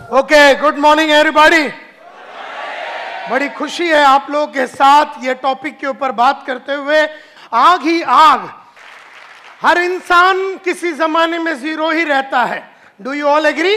Okay, good morning everybody. बड़ी खुशी है आप लोगों के साथ ये टॉपिक के ऊपर बात करते हुए। आग ही आग, हर इंसान किसी जमाने में जीरो ही रहता है। Do you all agree?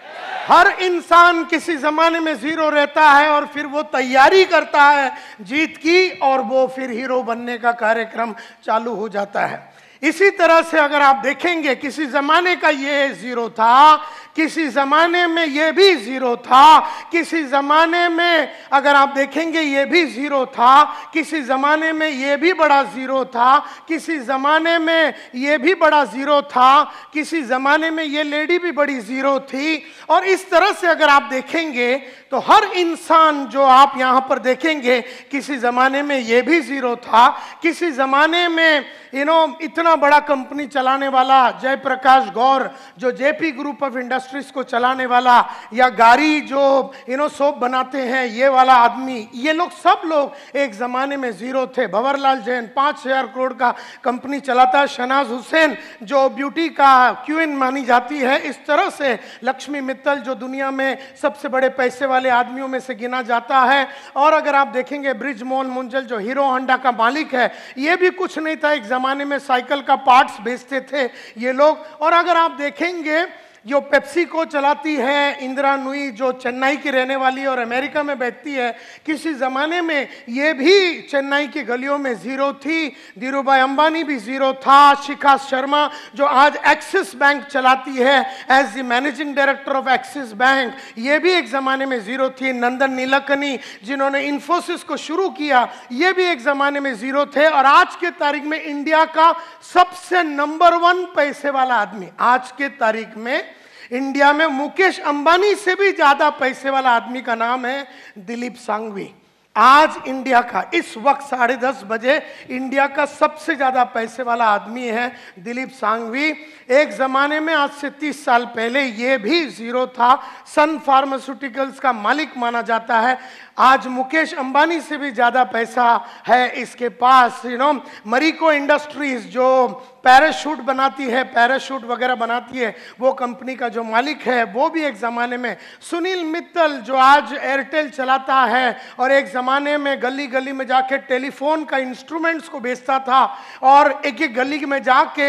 हर इंसान किसी जमाने में जीरो रहता है और फिर वो तैयारी करता है जीत की, और वो फिर हीरो बनने का कार्यक्रम चालू हो जाता है। इसी तरह से अगर आप देखेंगे, किसी जमाने का ये जीरो था, किसी जमाने में ये भी जीरो था, किसी जमाने में अगर आप देखेंगे ये भी जीरो था, किसी जमाने में ये भी बड़ा जीरो था, किसी जमाने में ये भी बड़ा जीरो था, किसी जमाने में ये लेडी भी बड़ी जीरो थी। और इस तरह से अगर आप देखेंगे तो हर इंसान जो आप यहां पर देखेंगे, किसी जमाने में ये भी जीरो था, किसी जमाने में इतना बड़ा कंपनी चलाने वाला जयप्रकाश गौर, जो जेपी ग्रुप ऑफ इंडस्ट्रीज को चलाने वाला, या गाड़ी जो सोप बनाते हैं ये वाला आदमी, ये लोग सब लोग एक जमाने में जीरो थे। भंवरलाल जैन 5,000 करोड़ का कंपनी चलाता है। शहनाज हुसैन जो ब्यूटी का क्वीन मानी जाती है। इस तरह से लक्ष्मी मित्तल जो दुनिया में सबसे बड़े पैसे वाले आदमियों में से गिना जाता है। और अगर आप देखेंगे ब्रिजमोहन मुंजल जो हीरो होंडा का मालिक है, ये भी कुछ नहीं था, एक जमाने में साइकिल का पार्ट्स बेचते थे ये लोग। और अगर आप देखेंगे जो पेप्सी को चलाती है इंदिरा नुई, जो चेन्नई की रहने वाली और अमेरिका में बैठती है, किसी ज़माने में ये भी चेन्नई की गलियों में ज़ीरो थी। धीरूभाई अंबानी भी ज़ीरो था। शिखा शर्मा जो आज एक्सिस बैंक चलाती है as the managing director of Axis bank, ये भी एक ज़माने में ज़ीरो थी। नंदन नीलकनी जिन्होंने इन्फोसिस को शुरू किया, ये भी एक ज़माने में ज़ीरो थे। और आज के तारीख में इंडिया का सबसे नंबर 1 पैसे वाला आदमी, आज के तारीख में इंडिया में मुकेश अंबानी से भी ज्यादा पैसे वाला आदमी का नाम है दिलीप सांघवी। आज इंडिया का इस वक्त 10:30 बजे इंडिया का सबसे ज्यादा पैसे वाला आदमी है दिलीप सांघवी। एक जमाने में आज से 30 साल पहले ये भी जीरो था। सन फार्मास्यूटिकल्स का मालिक माना जाता है। आज मुकेश अंबानी से भी ज्यादा पैसा है इसके पास। मरीको इंडस्ट्रीज जो पैराशूट बनाती है, पैराशूट वगैरह बनाती है, वो कंपनी का जो मालिक है वो भी एक ज़माने में। सुनील मित्तल जो आज एयरटेल चलाता है और एक ज़माने में गली गली में जाके टेलीफोन का इंस्ट्रूमेंट्स को बेचता था, और एक एक गली में जाके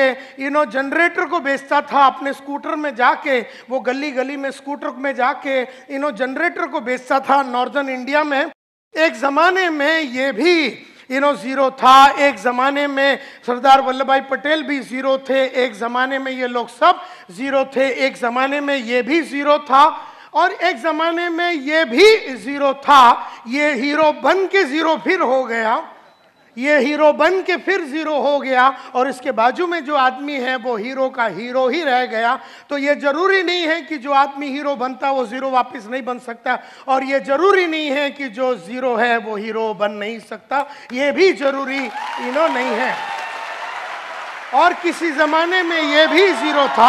जनरेटर को बेचता था। अपने स्कूटर में जाके वो गली गली में स्कूटर में जाके जनरेटर को बेचता था नॉर्दर्न इंडिया में। एक ज़माने में ये भी जीरो था। एक जमाने में सरदार वल्लभ भाई पटेल भी जीरो थे। एक जमाने में ये लोग सब जीरो थे। एक जमाने में ये भी जीरो था और एक जमाने में ये भी जीरो था। ये हीरो बन के जीरो फिर हो गया, ये हीरो बन के फिर जीरो हो गया, और इसके बाजू में जो आदमी है वो हीरो का हीरो ही रह गया। तो ये जरूरी नहीं है कि जो आदमी हीरो बनता वो जीरो वापस नहीं बन सकता, और ये जरूरी नहीं है कि जो जीरो है वो हीरो बन नहीं सकता, ये भी जरूरी नहीं है। और किसी जमाने में ये भी जीरो था।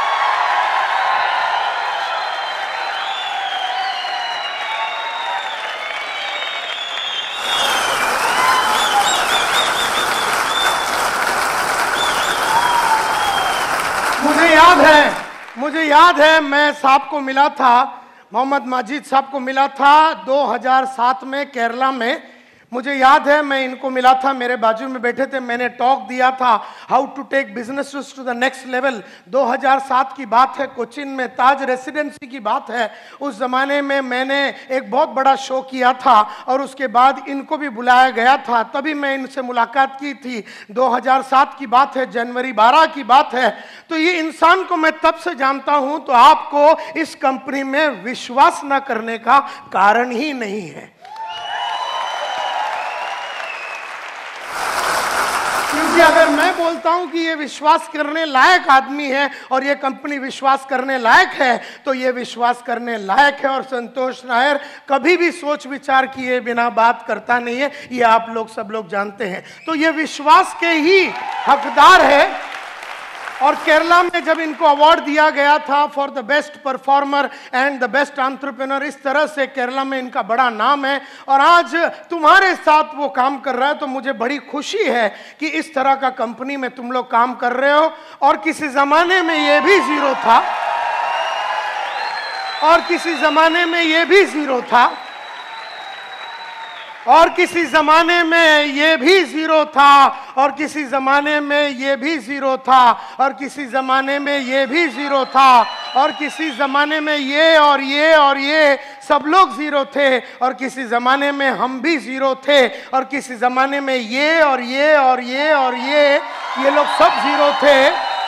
मुझे याद है मैं साहब को मिला था, मोहम्मद माजिद साहब को मिला था 2007 में केरला में। मुझे याद है मैं इनको मिला था, मेरे बाजू में बैठे थे, मैंने टॉक दिया था how to take business to the next level. 2007 की बात है, कोचिन में ताज रेसिडेंसी की बात है। उस जमाने में मैंने एक बहुत बड़ा शो किया था और उसके बाद इनको भी बुलाया गया था, तभी मैं इनसे मुलाकात की थी। 2007 की बात है, जनवरी 12 की बात है। तो ये इंसान को मैं तब से जानता हूं, तो आपको इस कंपनी में विश्वास न करने का कारण ही नहीं है। क्योंकि अगर मैं बोलता हूं कि ये विश्वास करने लायक आदमी है और ये कंपनी विश्वास करने लायक है, तो ये विश्वास करने लायक है। और संतोष नायर कभी भी सोच विचार किए बिना बात करता नहीं है, ये आप लोग सब लोग जानते हैं। तो ये विश्वास के ही हकदार है। और केरला में जब इनको अवार्ड दिया गया था for the best performer and the best entrepreneur, इस तरह से केरला में इनका बड़ा नाम है। और आज तुम्हारे साथ वो काम कर रहा है, तो मुझे बड़ी खुशी है कि इस तरह का कंपनी में तुम लोग काम कर रहे हो। और किसी जमाने में ये भी जीरो था। और किसी जमाने में ये भी जीरो था, और किसी जमाने में ये भी जीरो था, और किसी जमाने में ये भी जीरो था, और किसी जमाने में ये भी जीरो था, और किसी जमाने में ये और ये और ये सब लोग जीरो थे, और किसी जमाने में हम भी जीरो थे, और किसी जमाने में ये और ये और ये और ये लोग सब जीरो थे।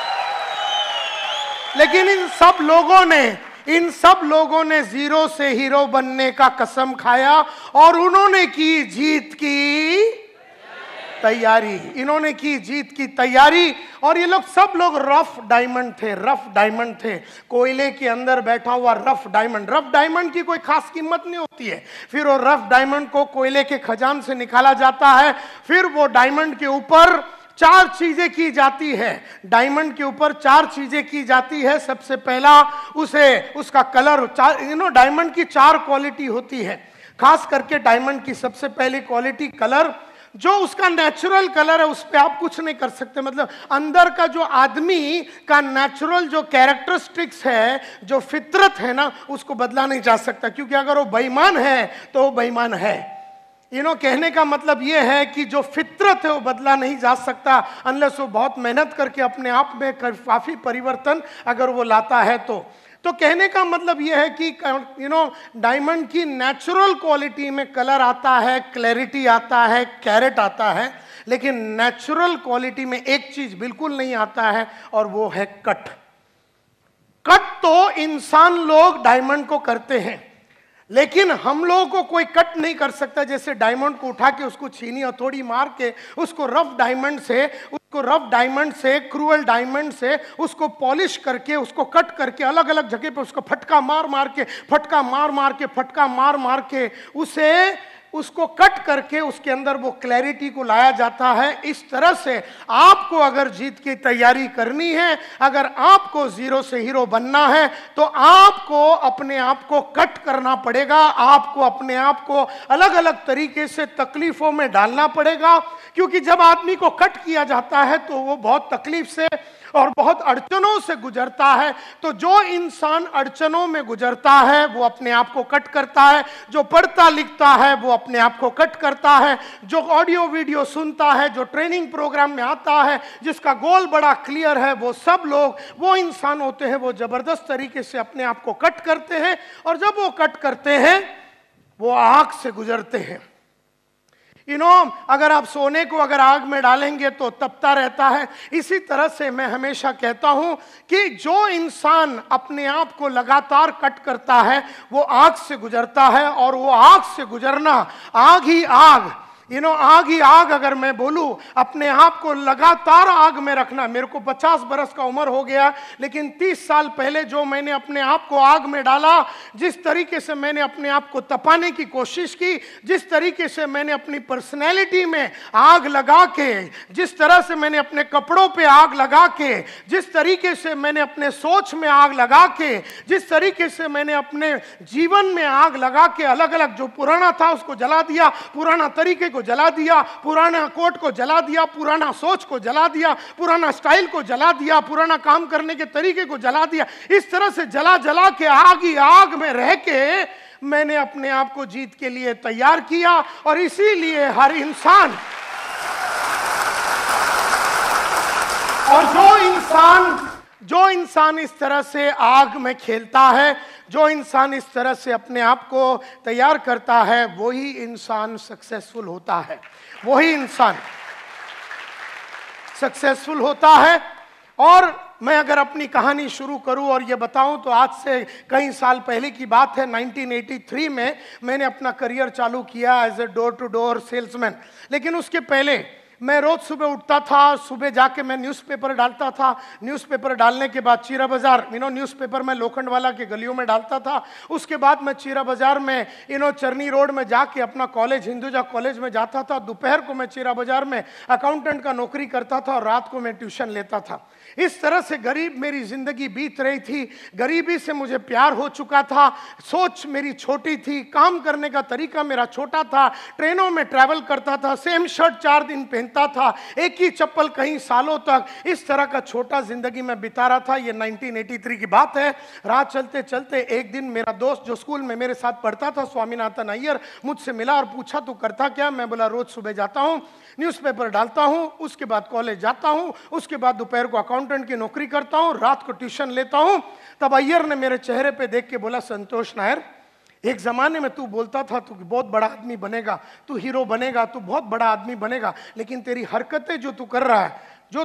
लेकिन इन सब लोगों ने जीरो से हीरो बनने का कसम खाया और उन्होंने की जीत की तैयारी। इन्होंने की जीत की तैयारी। और ये लोग सब लोग रफ डायमंड थे, कोयले के अंदर बैठा हुआ रफ डायमंड की कोई खास कीमत नहीं होती है। फिर वो रफ डायमंड को कोयले के खजान से निकाला जाता है, फिर वो डायमंड के ऊपर 4 चीजें की जाती है। डायमंड के ऊपर 4 चीजें की जाती है। सबसे पहला उसका कलर, डायमंड की 4 क्वालिटी होती है। खास करके डायमंड की सबसे पहली क्वालिटी कलर, जो उसका नेचुरल कलर है उस पर आप कुछ नहीं कर सकते। मतलब अंदर का जो आदमी का नेचुरल जो कैरेक्टरिस्टिक्स है, जो फितरत है ना, उसको बदला नहीं जा सकता, क्योंकि अगर वो बेईमान है तो वो बेईमान है। कहने का मतलब ये है कि जो फितरत है वो बदला नहीं जा सकता, अनलेस वो बहुत मेहनत करके अपने आप में काफी परिवर्तन अगर वो लाता है तो कहने का मतलब ये है कि डायमंड की नेचुरल क्वालिटी में कलर आता है, क्लैरिटी आता है, कैरेट आता है, लेकिन नेचुरल क्वालिटी में एक चीज बिल्कुल नहीं आता है, और वो है कट। तो इंसान लोग डायमंड को करते हैं, लेकिन हम लोगों को कोई कट नहीं कर सकता। जैसे डायमंड को उठा के उसको छीनी हथौड़ी मार के उसको रफ डायमंड से क्रूअल डायमंड से उसको पॉलिश करके उसको कट करके अलग अलग जगह पे उसको फटका मार के उसको कट करके उसके अंदर वो क्लैरिटी को लाया जाता है। इस तरह से आपको अगर जीत की तैयारी करनी है, अगर आपको जीरो से हीरो बनना है, तो आपको अपने आप को कट करना पड़ेगा। आपको अपने आप को अलग अलग तरीके से तकलीफों में डालना पड़ेगा, क्योंकि जब आदमी को कट किया जाता है तो वो बहुत तकलीफ से और बहुत अड़चनों से गुजरता है। तो जो इंसान अड़चनों में गुजरता है वो अपने आप को कट करता है, जो पढ़ता लिखता है वो अपने आप को कट करता है, जो ऑडियो वीडियो सुनता है, जो ट्रेनिंग प्रोग्राम में आता है, जिसका गोल बड़ा क्लियर है, वो सब लोग वो इंसान होते हैं, वो जबरदस्त तरीके से अपने आप को कट करते हैं। और जब वो कट करते हैं वो आग से गुजरते हैं। अगर आप सोने को अगर आग में डालेंगे तो तपता रहता है। इसी तरह से मैं हमेशा कहता हूं कि जो इंसान अपने आप को लगातार कट करता है वो आग से गुजरता है, और वो आग से गुजरना, आग ही आग, आग ही आग अगर मैं बोलूं, अपने आप को लगातार आग में रखना। मेरे को 50 बरस का उम्र हो गया, लेकिन 30 साल पहले जो मैंने अपने आप को आग में डाला, जिस तरीके से मैंने अपने आप को तपाने की कोशिश की, जिस तरीके से मैंने अपनी पर्सनैलिटी में आग लगा के, जिस तरह से मैंने अपने कपड़ों पे आग लगा के, जिस तरीके से मैंने अपने सोच में आग लगा के, जिस तरीके से मैंने अपने जीवन में आग लगा के, अलग अलग जो पुराना था उसको जला दिया, पुराना तरीके को जला दिया, पुराना कोट को जला दिया, पुराना सोच को जला दिया, पुराना स्टाइल को जला दिया, पुराना काम करने के तरीके को जला दिया। इस तरह से जला के आग ही आग में रह के मैंने अपने आप को जीत के लिए तैयार किया। और इसीलिए हर इंसान, और जो इंसान इस तरह से आग में खेलता है, जो इंसान इस तरह से अपने आप को तैयार करता है, वही इंसान सक्सेसफुल होता है, वही इंसान सक्सेसफुल होता है। और मैं अगर अपनी कहानी शुरू करूं और ये बताऊं तो आज से कई साल पहले की बात है। 1983 में मैंने अपना करियर चालू किया as a door to door salesman. लेकिन उसके पहले मैं रोज सुबह उठता था, सुबह जाके मैं न्यूज़पेपर डालता था। न्यूज़पेपर डालने के बाद चीरा बाजार, न्यूज़पेपर मैं लोखंडवाला के गलियों में डालता था। उसके बाद मैं चीरा बाजार में चरनी रोड में जाके अपना कॉलेज, हिंदुजा कॉलेज में जाता था। दोपहर को मैं चीरा बाजार में अकाउंटेंट का नौकरी करता था और रात को मैं ट्यूशन लेता था। इस तरह से गरीब मेरी जिंदगी बीत रही थी। गरीबी से मुझे प्यार हो चुका था, सोच मेरी छोटी थी, काम करने का तरीका मेरा छोटा था, ट्रेनों में ट्रैवल करता था, सेम शर्ट 4 दिन पहनता पहनता था, एक ही चप्पल कई सालों तक। इस तरह का छोटा जिंदगी में बिता रहा था। ये 1983 की बात है। राह चलते चलते एक दिन मेरा दोस्त जो स्कूल में मेरे साथ पढ़ता था, स्वामीनाथन अय्यर, मुझसे मिला और पूछा तू करता क्या? मैं बोला रोज सुबह जाता हूँ, न्यूज़पेपर डालता हूँ, उसके बाद कॉलेज जाता हूँ, उसके बाद दोपहर को अकाउंटेंट की नौकरी करता हूँ, रात को ट्यूशन लेता हूँ। तब अय्यर ने मेरे चेहरे पे देख के बोला, संतोष नायर, एक जमाने में तू बोलता था तू बहुत बड़ा आदमी बनेगा, तू हीरो बनेगा, तू बहुत बड़ा आदमी बनेगा, लेकिन तेरी हरकतें जो तू कर रहा है,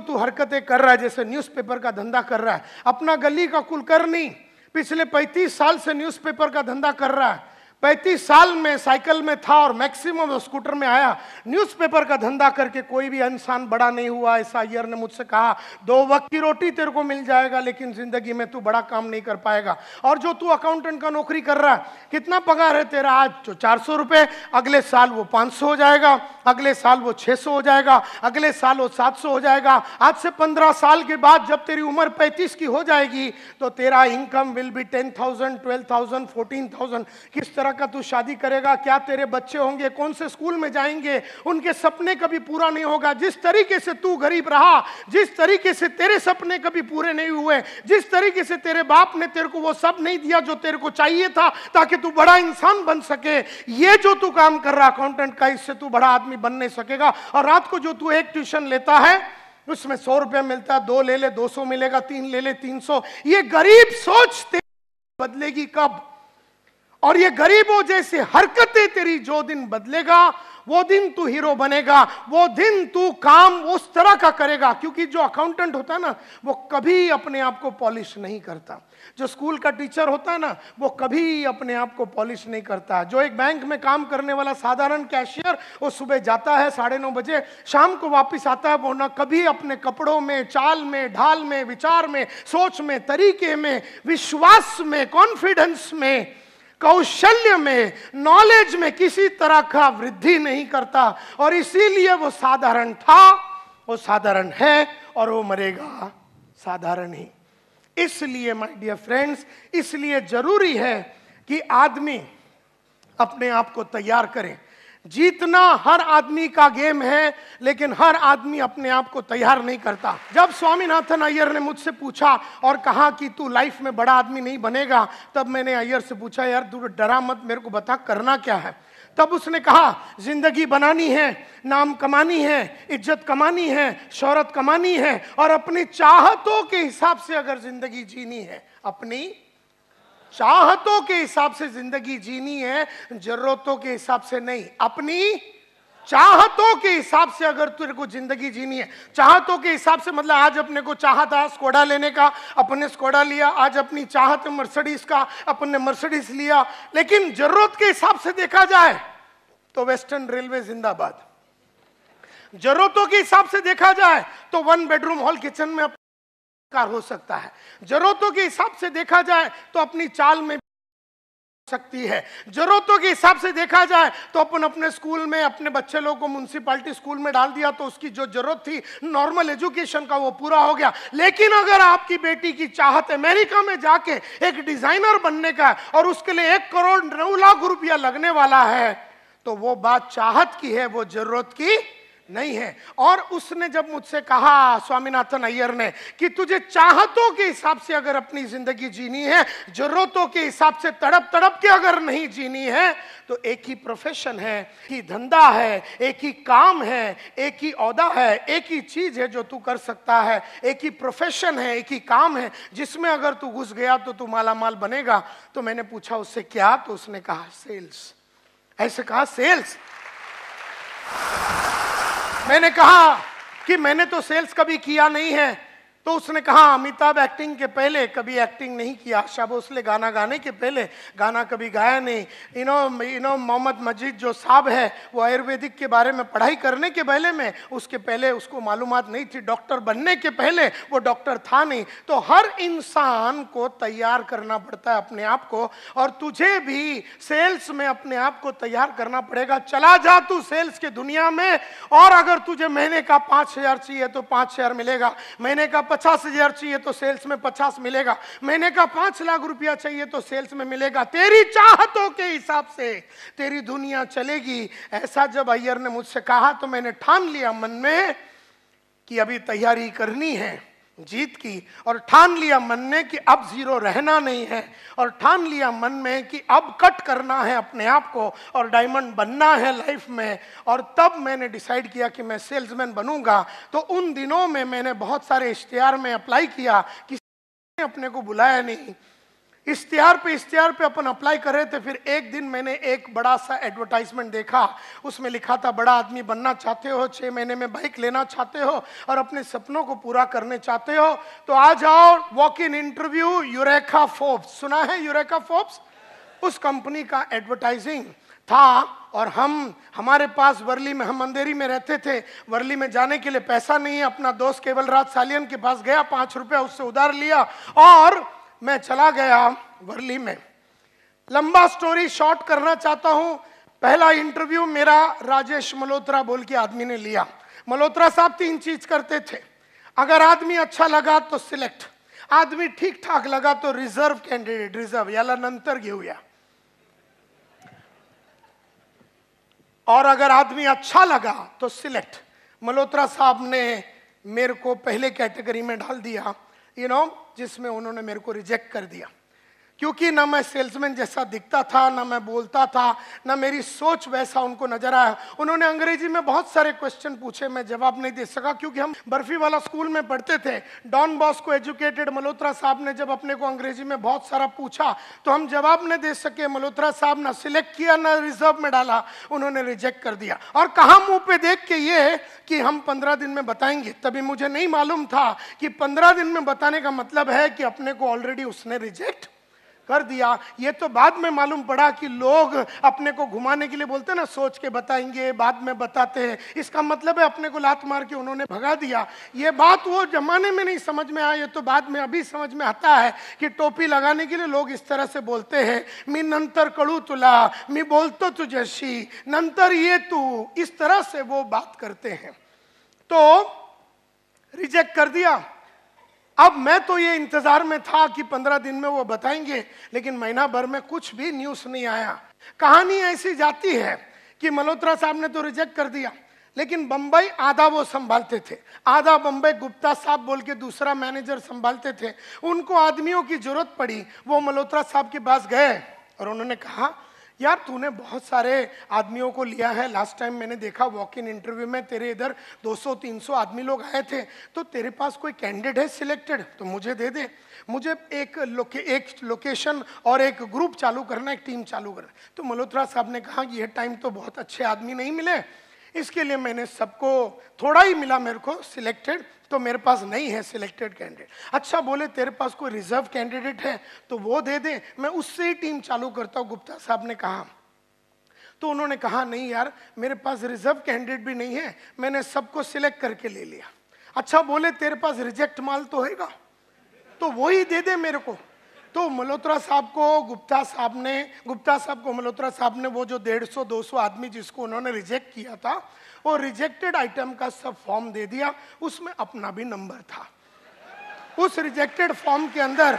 जैसे न्यूज़पेपर का धंधा कर रहा है, अपना गली का कुलकर नहीं, पिछले 35 साल से न्यूज़पेपर का धंधा कर रहा है। 35 साल में साइकिल में था और मैक्सिमम स्कूटर में आया। न्यूज़पेपर का धंधा करके कोई भी इंसान बड़ा नहीं हुआ, ऐसा अय्यर ने मुझसे कहा। 2 वक्त की रोटी तेरे को मिल जाएगा, लेकिन जिंदगी में तू बड़ा काम नहीं कर पाएगा। और जो तू अकाउंटेंट का नौकरी कर रहा है, कितना पगार है तेरा? आज जो 400 रुपये, अगले साल वो 500 हो जाएगा, अगले साल वो 600 हो जाएगा, अगले साल वो 700 हो जाएगा। आज से 15 साल के बाद जब तेरी उम्र 35 की हो जाएगी तो तेरा इनकम विल बी 10,000, 12,000, 14,000। किस तरह का तू शादी करेगा? क्या तेरे बच्चे होंगे? कौन से स्कूल में जाएंगे? उनके सपने कभी पूरा नहीं होगा। जिस तरीके से तू गरीब रहा, जिस तरीके से तेरे सपने कभी पूरे नहीं हुए, जिस तरीके से तेरे बाप ने तेरे को वो सब नहीं दिया जो तेरे को चाहिए था ताकि तू बड़ा इंसान बन सके, ये जो तू काम कर रहा अकाउंटेंट का, इससे तू बड़ा आदमी बन नहीं सकेगा। और रात को जो तू एक ट्यूशन लेता है उसमें 100 रुपया मिलता है, 2 ले ले 200 मिलेगा, 3 ले ले 300। ये गरीब सोच तेरी बदलेगी कब? और ये गरीबों जैसे हरकतें तेरी जो दिन बदलेगा, वो दिन तू हीरो बनेगा, वो दिन तू काम उस तरह का करेगा। क्योंकि जो अकाउंटेंट होता है ना, वो कभी अपने आप को पॉलिश नहीं करता। जो स्कूल का टीचर होता है ना, वो कभी अपने आप को पॉलिश नहीं करता। जो एक बैंक में काम करने वाला साधारण कैशियर, वो सुबह जाता है 9:30 बजे, शाम को वापस आता है, वो ना कभी अपने कपड़ों में, चाल में, ढाल में, विचार में, सोच में, तरीके में, विश्वास में, कॉन्फिडेंस में, कौशल्य में, नॉलेज में किसी तरह का वृद्धि नहीं करता। और इसीलिए वो साधारण था, वो साधारण है और वो मरेगा साधारण ही। इसलिए माय डियर फ्रेंड्स, इसलिए जरूरी है कि आदमी अपने आप को तैयार करे। जीतना हर आदमी का गेम है, लेकिन हर आदमी अपने आप को तैयार नहीं करता। जब स्वामीनाथन अय्यर ने मुझसे पूछा और कहा कि तू लाइफ में बड़ा आदमी नहीं बनेगा, तब मैंने अय्यर से पूछा, यार तू डरा मत, मेरे को बता करना क्या है। तब उसने कहा, जिंदगी बनानी है, नाम कमानी है, इज्जत कमानी है, शोहरत कमानी है, और अपनी चाहतों के हिसाब से अगर जिंदगी जीनी है, अपनी चाहतों के हिसाब से जिंदगी जीनी है, जरूरतों के हिसाब से नहीं। अपनी चाहतों के हिसाब से अगर तेरे को जिंदगी जीनी है, चाहतों के हिसाब से मतलब आज अपने को चाह था स्कोडा लेने का, अपने स्कोडा लिया। आज अपनी चाहत मर्सिडीज का, अपने मर्सिडीज लिया। लेकिन जरूरत के हिसाब से देखा जाए तो वेस्टर्न रेलवे जिंदाबाद। जरूरतों के हिसाब से देखा जाए तो 1 बेडरूम हॉल किचन में हो सकता है। जरूरतों के हिसाब से देखा जाए तो अपनी चाल में सकती है। जरूरतों के हिसाब से देखा जाए तो अपन अपने स्कूल में अपने बच्चे लोगों को म्युनिसिपैलिटी स्कूल में डाल दिया तो उसकी जो जरूरत थी नॉर्मल एजुकेशन का, वो पूरा हो गया। लेकिन अगर आपकी बेटी की चाहत अमेरिका में जाके एक डिजाइनर बनने का है और उसके लिए 1 करोड़ 9 लाख रुपया लगने वाला है, तो वो बात चाहत की है, वो जरूरत की नहीं है। और उसने जब मुझसे कहा, स्वामीनाथन अय्यर ने, कि तुझे चाहतों के हिसाब से अगर अपनी जिंदगी जीनी है, जरूरतों के हिसाब से तड़प तड़प के अगर नहीं जीनी है, तो एक ही प्रोफेशन है, एक ही धंधा है, एक ही काम है, एक ही औहदा है, एक ही चीज है जो तू कर सकता है, एक ही प्रोफेशन है, एक ही काम है जिसमें अगर तू घुस गया तो तू माला माल बनेगा। तो मैंने पूछा उससे क्या? तो उसने कहा सेल्स। ऐसे कहा सेल्स। मैंने कहा कि मैंने तो सेल्स कभी किया नहीं है। तो उसने कहा, अमिताभ एक्टिंग के पहले कभी एक्टिंग नहीं किया, आशा भोसले गाना गाने के पहले गाना कभी गाया नहीं, मोहम्मद मजीद जो साहब है वो आयुर्वेदिक के बारे में पढ़ाई करने के पहले में, उसके पहले उसको मालूमात नहीं थी, डॉक्टर बनने के पहले वो डॉक्टर था नहीं। तो हर इंसान को तैयार करना पड़ता है अपने आप को, और तुझे भी सेल्स में अपने आप को तैयार करना पड़ेगा। चला जा तू सेल्स के दुनिया में, और अगर तुझे महीने का 5,000 चाहिए तो 5,000 मिलेगा, महीने का 50,000 चाहिए तो सेल्स में 50 मिलेगा। मैंने कहा 5 लाख रुपया चाहिए तो सेल्स में मिलेगा। तेरी चाहतों के हिसाब से तेरी दुनिया चलेगी। ऐसा जब अय्यर ने मुझसे कहा तो मैंने ठान लिया मन में कि अभी तैयारी करनी है जीत की, और ठान लिया मन में कि अब जीरो रहना नहीं है, और ठान लिया मन में कि अब कट करना है अपने आप को और डायमंड बनना है लाइफ में। और तब मैंने डिसाइड किया कि मैं सेल्समैन बनूंगा। तो उन दिनों में मैंने बहुत सारे इश्तिहार में अप्लाई किया, किसी ने अपने को बुलाया नहीं। इश्तिहार पे अपन अप्लाई कर रहे थे। फिर एक दिन मैंने एक बड़ा सा एडवर्टाइजमेंट देखा, उसमें लिखा था बड़ा आदमी बनना चाहते हो, 6 महीने में बाइक लेना चाहते हो और अपने सपनों को पूरा करने चाहते हो तो आ जाओ walk in interview Eureka Forbes. सुना है यूरेका फोर्ब्स? उस कंपनी का एडवर्टाइजिंग था। और हमारे पास वर्ली में, हम अंधेरी में रहते थे, वर्ली में जाने के लिए पैसा नहीं है। अपना दोस्त केवल राज सालियन के पास गया, 5 रुपया उससे उधार लिया और मैं चला गया वर्ली में। लंबा स्टोरी शॉर्ट करना चाहता हूं। पहला इंटरव्यू मेरा राजेश मल्होत्रा बोल के आदमी ने लिया। मल्होत्रा साहब 3 चीज करते थे। अगर आदमी अच्छा लगा तो सिलेक्ट, आदमी ठीक ठाक लगा तो रिजर्व कैंडिडेट, रिजर्व याला नंतर घेऊया, और अगर आदमी अच्छा लगा तो सिलेक्ट। मल्होत्रा साहब ने मेरे को पहले कैटेगरी में डाल दिया, जिसमें उन्होंने मेरे को रिजेक्ट कर दिया, क्योंकि ना मैं सेल्समैन जैसा दिखता था, ना मैं बोलता था, ना मेरी सोच वैसा उनको नजर आया। उन्होंने अंग्रेजी में बहुत सारे क्वेश्चन पूछे, मैं जवाब नहीं दे सका, क्योंकि हम बर्फी वाला स्कूल में पढ़ते थे। डॉन बॉस्को एजुकेटेड मल्होत्रा साहब ने जब अपने को अंग्रेजी में बहुत सारा पूछा तो हम जवाब नहीं दे सके। मल्होत्रा साहब ना सिलेक्ट किया ना रिजर्व में डाला, उन्होंने रिजेक्ट कर दिया। और कहा मुंह पे देख के ये कि हम 15 दिन में बताएंगे। तभी मुझे नहीं मालूम था कि 15 दिन में बताने का मतलब है कि अपने को ऑलरेडी उसने रिजेक्ट कर दिया। ये तो बाद में मालूम पड़ा कि लोग अपने को घुमाने के लिए बोलते हैं ना, सोच के बताएंगे, बाद में बताते हैं, इसका मतलब है अपने को लात मार के उन्होंने भगा दिया। ये बात वो जमाने में नहीं समझ में आया, ये तो बाद में अभी समझ में आता है कि टोपी लगाने के लिए लोग इस तरह से बोलते हैं, मी नंतर कळू तुला, मी बोलतो तुझ्याशी, नंतर ये तू, इस तरह से वो बात करते हैं। तो रिजेक्ट कर दिया। अब मैं तो ये इंतजार में था कि 15 दिन में वो बताएंगे, लेकिन महीना भर में कुछ भी न्यूज़ नहीं आया। कहानी ऐसी जाती है कि मल्होत्रा साहब ने तो रिजेक्ट कर दिया, लेकिन बंबई आधा वो संभालते थे, आधा बंबई गुप्ता साहब बोल के दूसरा मैनेजर संभालते थे। उनको आदमियों की जरूरत पड़ी, वो मल्होत्रा साहब के पास गए और उन्होंने कहा, यार तूने बहुत सारे आदमियों को लिया है, लास्ट टाइम मैंने देखा वॉक इन इंटरव्यू में तेरे इधर 200-300 आदमी लोग आए थे, तो तेरे पास कोई कैंडिडेट है सिलेक्टेड तो मुझे दे दे। मुझे एक लोकेशन और एक ग्रुप चालू करना, एक टीम चालू करना। तो मल्होत्रा साहब ने कहा कि ये टाइम तो बहुत अच्छे आदमी नहीं मिले, इसके लिए मैंने सबको, थोड़ा ही मिला मेरे को सिलेक्टेड, तो मेरे पास नहीं है सिलेक्टेड कैंडिडेट। अच्छा, बोले तेरे पास कोई रिजर्व कैंडिडेट है तो वो दे दे, मैं उससे ही टीम चालू करता हूँ, गुप्ता साहब ने कहा। तो उन्होंने कहा नहीं यार, मेरे पास रिजर्व कैंडिडेट भी नहीं है, मैंने सबको सिलेक्ट करके ले लिया। अच्छा, बोले तेरे पास रिजेक्ट माल तो होगा तो वो ही दे दे मेरे को। तो मल्होत्रा साहब को गुप्ता साहब को मल्होत्रा साहब ने वो जो 150-200 आदमी जिसको उन्होंने रिजेक्ट किया था, वो रिजेक्टेड आइटम का सब फॉर्म दे दिया, उसमें अपना भी नंबर था। उस रिजेक्टेड फॉर्म के अंदर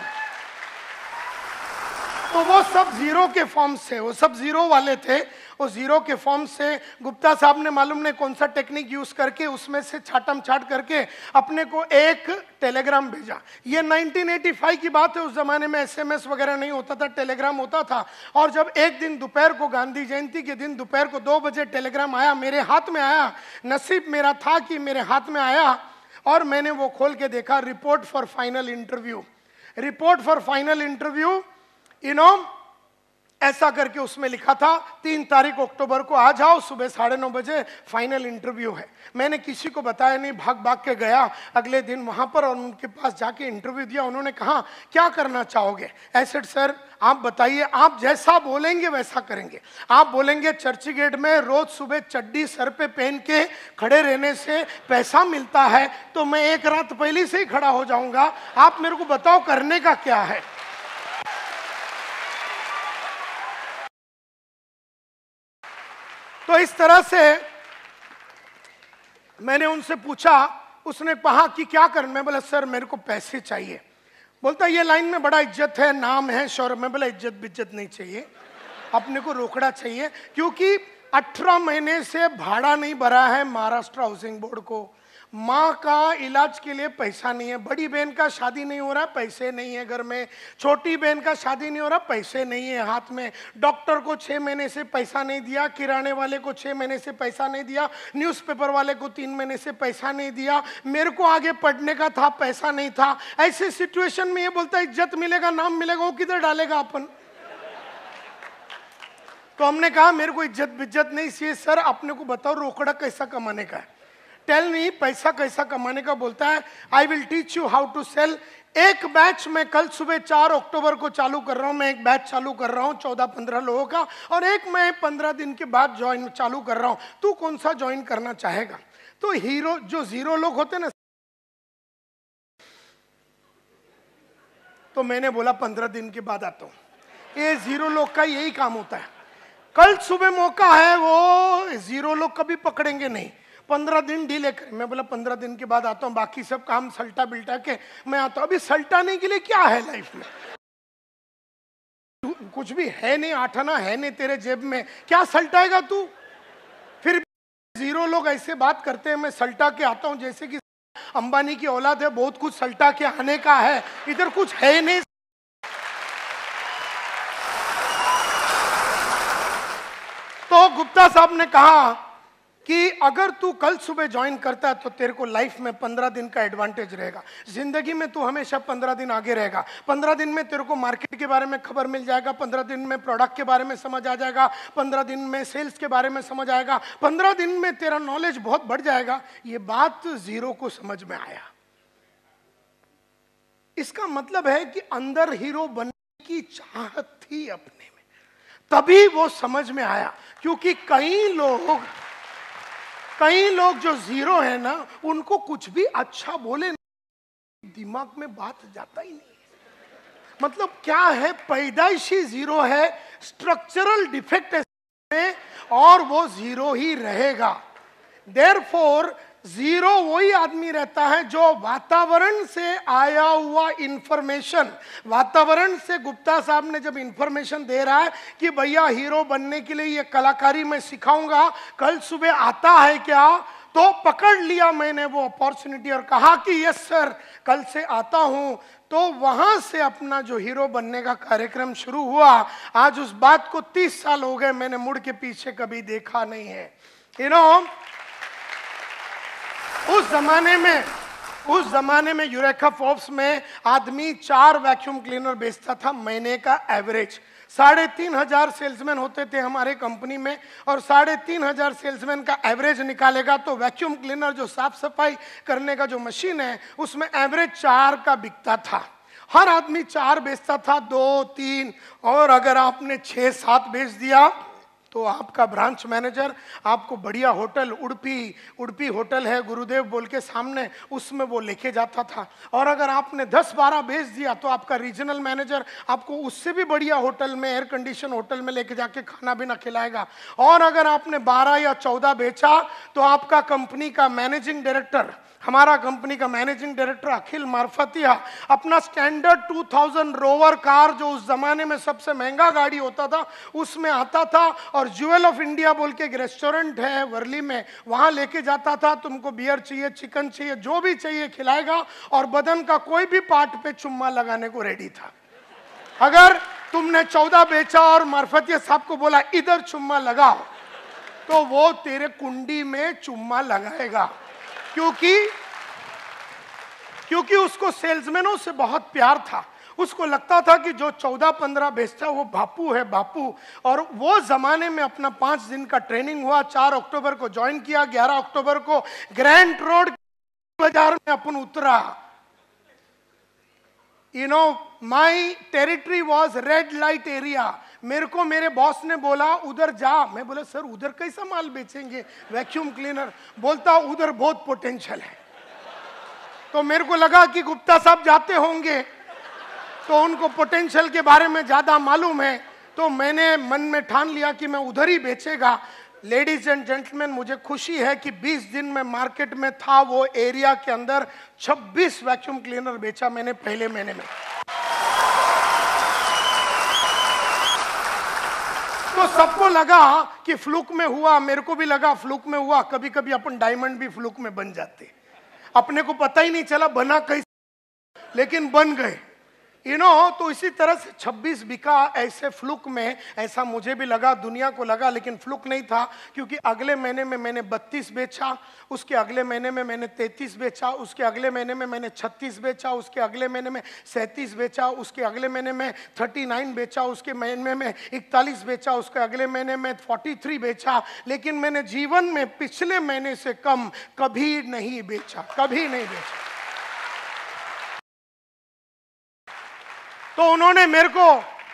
तो वो सब जीरो के फॉर्म से, वो सब जीरो वाले थे। वो जीरो के फॉर्म से गुप्ता साहब ने मालूम नहीं कौन सा टेक्निक यूज करके उसमें से छाटम छाट करके अपने को एक टेलीग्राम भेजा। ये 1985 की बात है, उस जमाने में SMS वगैरह नहीं होता था, टेलीग्राम होता था। और जब एक दिन दोपहर को, गांधी जयंती के दिन दोपहर को 2 बजे टेलीग्राम आया, मेरे हाथ में आया। नसीब मेरा था कि मेरे हाथ में आया और मैंने वो खोल के देखा, report for final interview, report for final interview, ऐसा करके उसमें लिखा था 3 तारीख अक्टूबर को आ जाओ, सुबह 9:30 बजे फाइनल इंटरव्यू है। मैंने किसी को बताया नहीं, भाग भाग के गया अगले दिन वहां पर और उनके पास जाके इंटरव्यू दिया। उन्होंने कहा क्या करना चाहोगे? ऐसे सर आप बताइए, आप जैसा बोलेंगे वैसा करेंगे। आप बोलेंगे चर्च गेट में रोज सुबह चड्डी सर पे पहन के खड़े रहने से पैसा मिलता है, तो मैं एक रात पहले से ही खड़ा हो जाऊंगा। आप मेरे को बताओ करने का क्या है। तो इस तरह से मैंने उनसे पूछा उसने कहा कि क्या कर, मैं बोला सर मेरे को पैसे चाहिए। बोलता ये लाइन में बड़ा इज्जत है, नाम है, शौर्य। मैं बोला इज्जत बिज्जत नहीं चाहिए, अपने को रोकड़ा चाहिए, क्योंकि 18 महीने से भाड़ा नहीं भरा है महाराष्ट्र हाउसिंग बोर्ड को, माँ का इलाज के लिए पैसा नहीं है, बड़ी बहन का शादी नहीं हो रहा, पैसे नहीं है घर में, छोटी बहन का शादी नहीं हो रहा, पैसे नहीं है हाथ में, डॉक्टर को 6 महीने से पैसा नहीं दिया, किराने वाले को 6 महीने से पैसा नहीं दिया, न्यूज़पेपर वाले को 3 महीने से पैसा नहीं दिया, मेरे को आगे पढ़ने का था, पैसा नहीं था। ऐसे सिचुएशन में ये बोलता है इज्जत मिलेगा, नाम मिलेगा, वो किधर डालेगा अपन? तो हमने कहा मेरे को इज्जत बिज्जत नहीं चाहिए सर, अपने को बताओ रोकड़ा कैसा कमाने का है, टेल मी पैसा कैसा कमाने का। बोलता है I will teach you how to sell. एक बैच मैं कल सुबह 4 अक्टूबर को चालू कर रहा हूं, मैं एक बैच चालू कर रहा हूं 14-15 लोगों का, और एक मैं 15 दिन के बाद ज्वाइन चालू कर रहा हूं, तू कौन सा ज्वाइन करना चाहेगा? तो हीरो जो 0 लोग होते ना, तो मैंने बोला 15 दिन के बाद आता हूं। ये 0 लोग का यही काम होता है, कल सुबह मौका है, वो 0 लोग कभी पकड़ेंगे नहीं, 15 दिन डीले करें। मैं बोला 15 दिन के बाद आता हूँ, बाकी सब काम सल्टा बिल्टा के मैं आता हूँ। अभी सल्टाने के लिए क्या है लाइफ में? कुछ भी है नहीं, 8 आना है नहीं तेरे जेब में, क्या सल्टाएगा तू? फिर 0 लोग ऐसे बात करते हैं, मैं सल्टा के आता हूँ जैसे कि अंबानी की औलाद है, बहुत कुछ सल्टा के आने का है, इधर कुछ है नहीं। तो गुप्ता साहब ने कहा कि अगर तू कल सुबह ज्वाइन करता है तो तेरे को लाइफ में 15 दिन का एडवांटेज रहेगा, जिंदगी में तू हमेशा 15 दिन आगे रहेगा। 15 दिन में तेरे को मार्केट के बारे में खबर मिल जाएगा, 15 दिन में प्रोडक्ट के बारे में समझ आ जाएगा, 15 दिन में सेल्स के बारे में समझ आएगा, 15 दिन में तेरा नॉलेज बहुत बढ़ जाएगा। ये बात 0 को समझ में आया। इसका मतलब है कि अंदर हीरो बनने की चाहत थी अपने में, तभी वो समझ में आया। क्योंकि कई लोग जो 0 है ना, उनको कुछ भी अच्छा बोले दिमाग में बात जाता ही नहीं। मतलब क्या है, पैदाइशी 0 है, स्ट्रक्चरल डिफेक्ट है, और वो 0 ही रहेगा। देयरफॉर 0 वही आदमी रहता है जो वातावरण से आया हुआ इंफॉर्मेशन, वातावरण से गुप्ता साहब ने जब इंफॉर्मेशन दे रहा है कि भैया हीरो बनने के लिए ये कलाकारी मैं सिखाऊंगा, कल सुबह आता है क्या, तो पकड़ लिया मैंने वो अपॉर्चुनिटी और कहा कि यस सर कल से आता हूं। तो वहां से अपना जो हीरो बनने का कार्यक्रम शुरू हुआ। आज उस बात को 30 साल हो गए, मैंने मुड़ के पीछे कभी देखा नहीं है। यू नो, उस जमाने में यूरेका फोर्ब्स में आदमी 4 वैक्यूम क्लीनर बेचता था महीने का एवरेज। 3,500 सेल्समैन होते थे हमारे कंपनी में, और 3,500 सेल्समैन का एवरेज निकालेगा तो वैक्यूम क्लीनर जो साफ सफाई करने का जो मशीन है उसमें एवरेज 4 का बिकता था। हर आदमी 4 बेचता था, 2-3, और अगर आपने 6-7 बेच दिया तो आपका ब्रांच मैनेजर आपको बढ़िया होटल, उड़पी होटल है गुरुदेव बोल के सामने, उसमें वो लेके जाता था। और अगर आपने 10-12 बेच दिया तो आपका रीजनल मैनेजर आपको उससे भी बढ़िया होटल में, एयर कंडीशन होटल में लेके जाके खाना पीना खिलाएगा। और अगर आपने 12 या 14 बेचा तो आपका कंपनी का मैनेजिंग डायरेक्टर, हमारा कंपनी का मैनेजिंग डायरेक्टर अखिल मार्फतिया, अपना स्टैंडर्ड 2000 रोवर कार, जो उस जमाने में सबसे महंगा गाड़ी होता था, उसमें आता था और ज्वेल ऑफ इंडिया बोल के एक रेस्टोरेंट है वर्ली में, वहां लेके जाता था। तुमको बियर चाहिए, चिकन चाहिए, जो भी चाहिए खिलाएगा, और बदन का कोई भी पार्ट पे चुम्मा लगाने को रेडी था। अगर तुमने 14 बेचा और मार्फतिया साहब को बोला इधर चुम्मा लगाओ, तो वो तेरे कुंडी में चुम्मा लगाएगा, क्योंकि उसको सेल्समैनों से बहुत प्यार था। उसको लगता था कि जो 14-15 बेचता वो बापू है, बापू। और वो जमाने में अपना 5 दिन का ट्रेनिंग हुआ, 4 अक्टूबर को ज्वाइन किया, 11 अक्टूबर को ग्रैंड रोड बाजार में अपन उतरा। You know, my territory was red light area. मेरे को मेरे बॉस ने बोला उधर जा। मैं बोला सर उधर कैसा माल बेचेंगे, वैक्यूम क्लीनर? बोलता उधर बहुत पोटेंशियल है। तो मेरे को लगा कि गुप्ता साहब जाते होंगे तो उनको पोटेंशियल के बारे में ज्यादा मालूम है, तो मैंने मन में ठान लिया कि मैं उधर ही बेचेगा। लेडीज एंड जेंटलमैन, मुझे खुशी है कि 20 दिन में मार्केट में था वो एरिया के अंदर 26 वैक्यूम क्लीनर बेचा मैंने पहले महीने में। तो सबको लगा कि फ्लूक में हुआ, मेरे को भी लगा फ्लूक में हुआ। कभी कभी अपन डायमंड भी फ्लूक में बन जाते, अपने को पता ही नहीं चला बना कैसे, लेकिन बन गए, तो इसी तरह से 26 बिका ऐसे फ्लुक में। ऐसा मुझे भी लगा, दुनिया को लगा, लेकिन फ्लुक नहीं था, क्योंकि अगले महीने में मैंने 32 बेचा, उसके अगले महीने में मैंने 33 बेचा, उसके अगले महीने में मैंने 36 बेचा, उसके अगले महीने में 37 बेचा, उसके अगले महीने में 39 बेचा, उसके महीने में 41 बेचा, उसके अगले महीने में 43 बेचा। लेकिन मैंने जीवन में पिछले महीने से कम कभी नहीं बेचा, कभी नहीं बेचा। तो उन्होंने मेरे को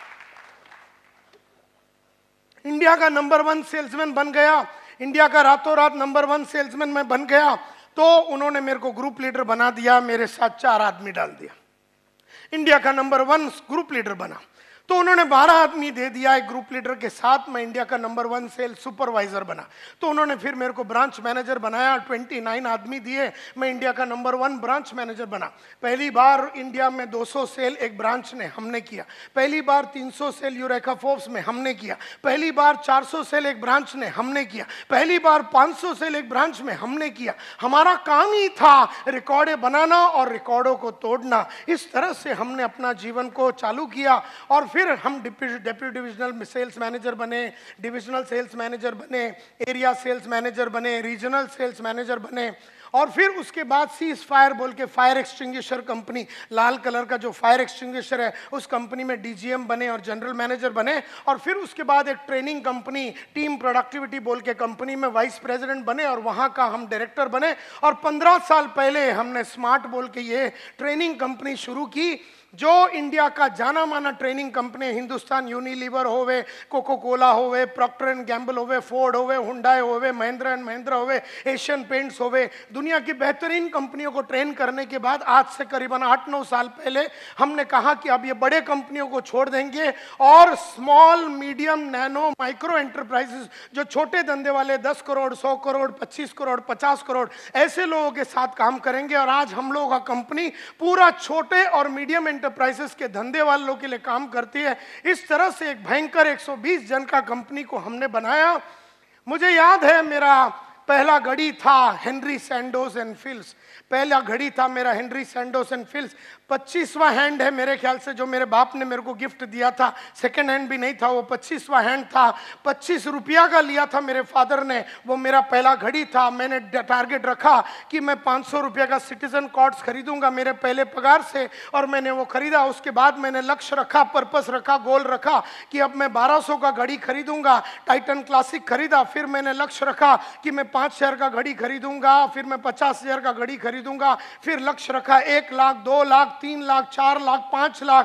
इंडिया का नंबर 1 सेल्समैन बन गया, इंडिया का रातों रात नंबर 1 सेल्समैन मैं बन गया। तो उन्होंने मेरे को ग्रुप लीडर बना दिया, मेरे साथ 4 आदमी डाल दिया, इंडिया का नंबर 1 ग्रुप लीडर बना। तो उन्होंने 12 आदमी दे दिया एक ग्रुप लीडर के साथ, मैं इंडिया का नंबर 1 सेल्स सुपरवाइजर बना। तो उन्होंने फिर मेरे को ब्रांच मैनेजर बनाया, 29 आदमी दिए, मैं इंडिया का नंबर 1 ब्रांच मैनेजर बना। पहली बार इंडिया में 200 सेल एक ब्रांच ने हमने किया, पहली बार 300 सेल यूरेका फोर्ब्स में हमने किया, पहली बार 400 सेल एक ब्रांच ने हमने किया, पहली बार 500 सेल एक ब्रांच में हमने किया। हमारा काम ही था रिकॉर्डें बनाना और रिकॉर्डों को तोड़ना। इस तरह से हमने अपना जीवन को चालू किया और फिर हम डिप्टी डिविजनल सेल्स मैनेजर बने, डिविजनल सेल्स मैनेजर बने, एरिया सेल्स मैनेजर बने, रीजनल सेल्स मैनेजर बने। और फिर उसके बाद सीज फायर बोल के फायर एक्सटिंग्विशर कंपनी, लाल कलर का जो फायर एक्सटिंग्विशर है, उस कंपनी में डीजीएम बने और जनरल मैनेजर बने। और फिर उसके बाद एक ट्रेनिंग कंपनी टीम प्रोडक्टिविटी बोल के कंपनी में वाइस प्रेसिडेंट बने और वहाँ का हम डायरेक्टर बने। और 15 साल पहले हमने स्मार्ट बोल के ये ट्रेनिंग कंपनी शुरू की, जो इंडिया का जाना माना ट्रेनिंग कंपनी, हिंदुस्तान यूनिलीवर होवे, कोको कोला होवे, प्रॉक्टर एंड गैम्बल होवे, फोर्ड होवे, हुंडई होवे, महिंद्रा एंड महिंद्रा होवे, एशियन पेंट्स होवे, दुनिया की बेहतरीन कंपनियों को ट्रेन करने के बाद आज से करीबन 8-9 साल पहले हमने कहा कि अब ये बड़े कंपनियों को छोड़ देंगे और small medium nano micro enterprises, जो छोटे धंधे वाले 10 करोड़ 100 करोड़ 25 करोड़ 50 करोड़ ऐसे लोगों के साथ काम करेंगे। और आज हम लोगों का कंपनी पूरा छोटे और मीडियम एंटरप्राइजेस के धंधे वालों के लिए काम करती है। इस तरह से एक भयंकर 120 जन का कंपनी को हमने बनाया। मुझे याद है मेरा पहला घड़ी था हेनरी सैंडोस एंड फिल्स, पहला घड़ी था मेरा हेनरी सैंडोस एंड फिल्स। 25वां हैंड है मेरे ख्याल से, जो मेरे बाप ने मेरे को गिफ्ट दिया था, सेकंड हैंड भी नहीं था वो, 25वां हैंड था। 25 रुपया का लिया था मेरे फादर ने, वो मेरा पहला घड़ी था। मैंने टारगेट रखा कि मैं 500 रुपया का सिटीजन कॉर्ड्स खरीदूंगा मेरे पहले पगार से, और मैंने वो खरीदा। उसके बाद मैंने लक्ष्य रखा, पर्पस रखा, गोल रखा कि अब मैं 1200 का घड़ी खरीदूंगा, टाइटन क्लासिक खरीदा। फिर मैंने लक्ष्य रखा कि मैं 5000 का घड़ी खरीदूंगा, फिर मैं 50,000 का घड़ी खरीदूंगा। फिर लक्ष्य रखा 1 लाख, 2 लाख, 3 लाख, 4 लाख, 5 लाख,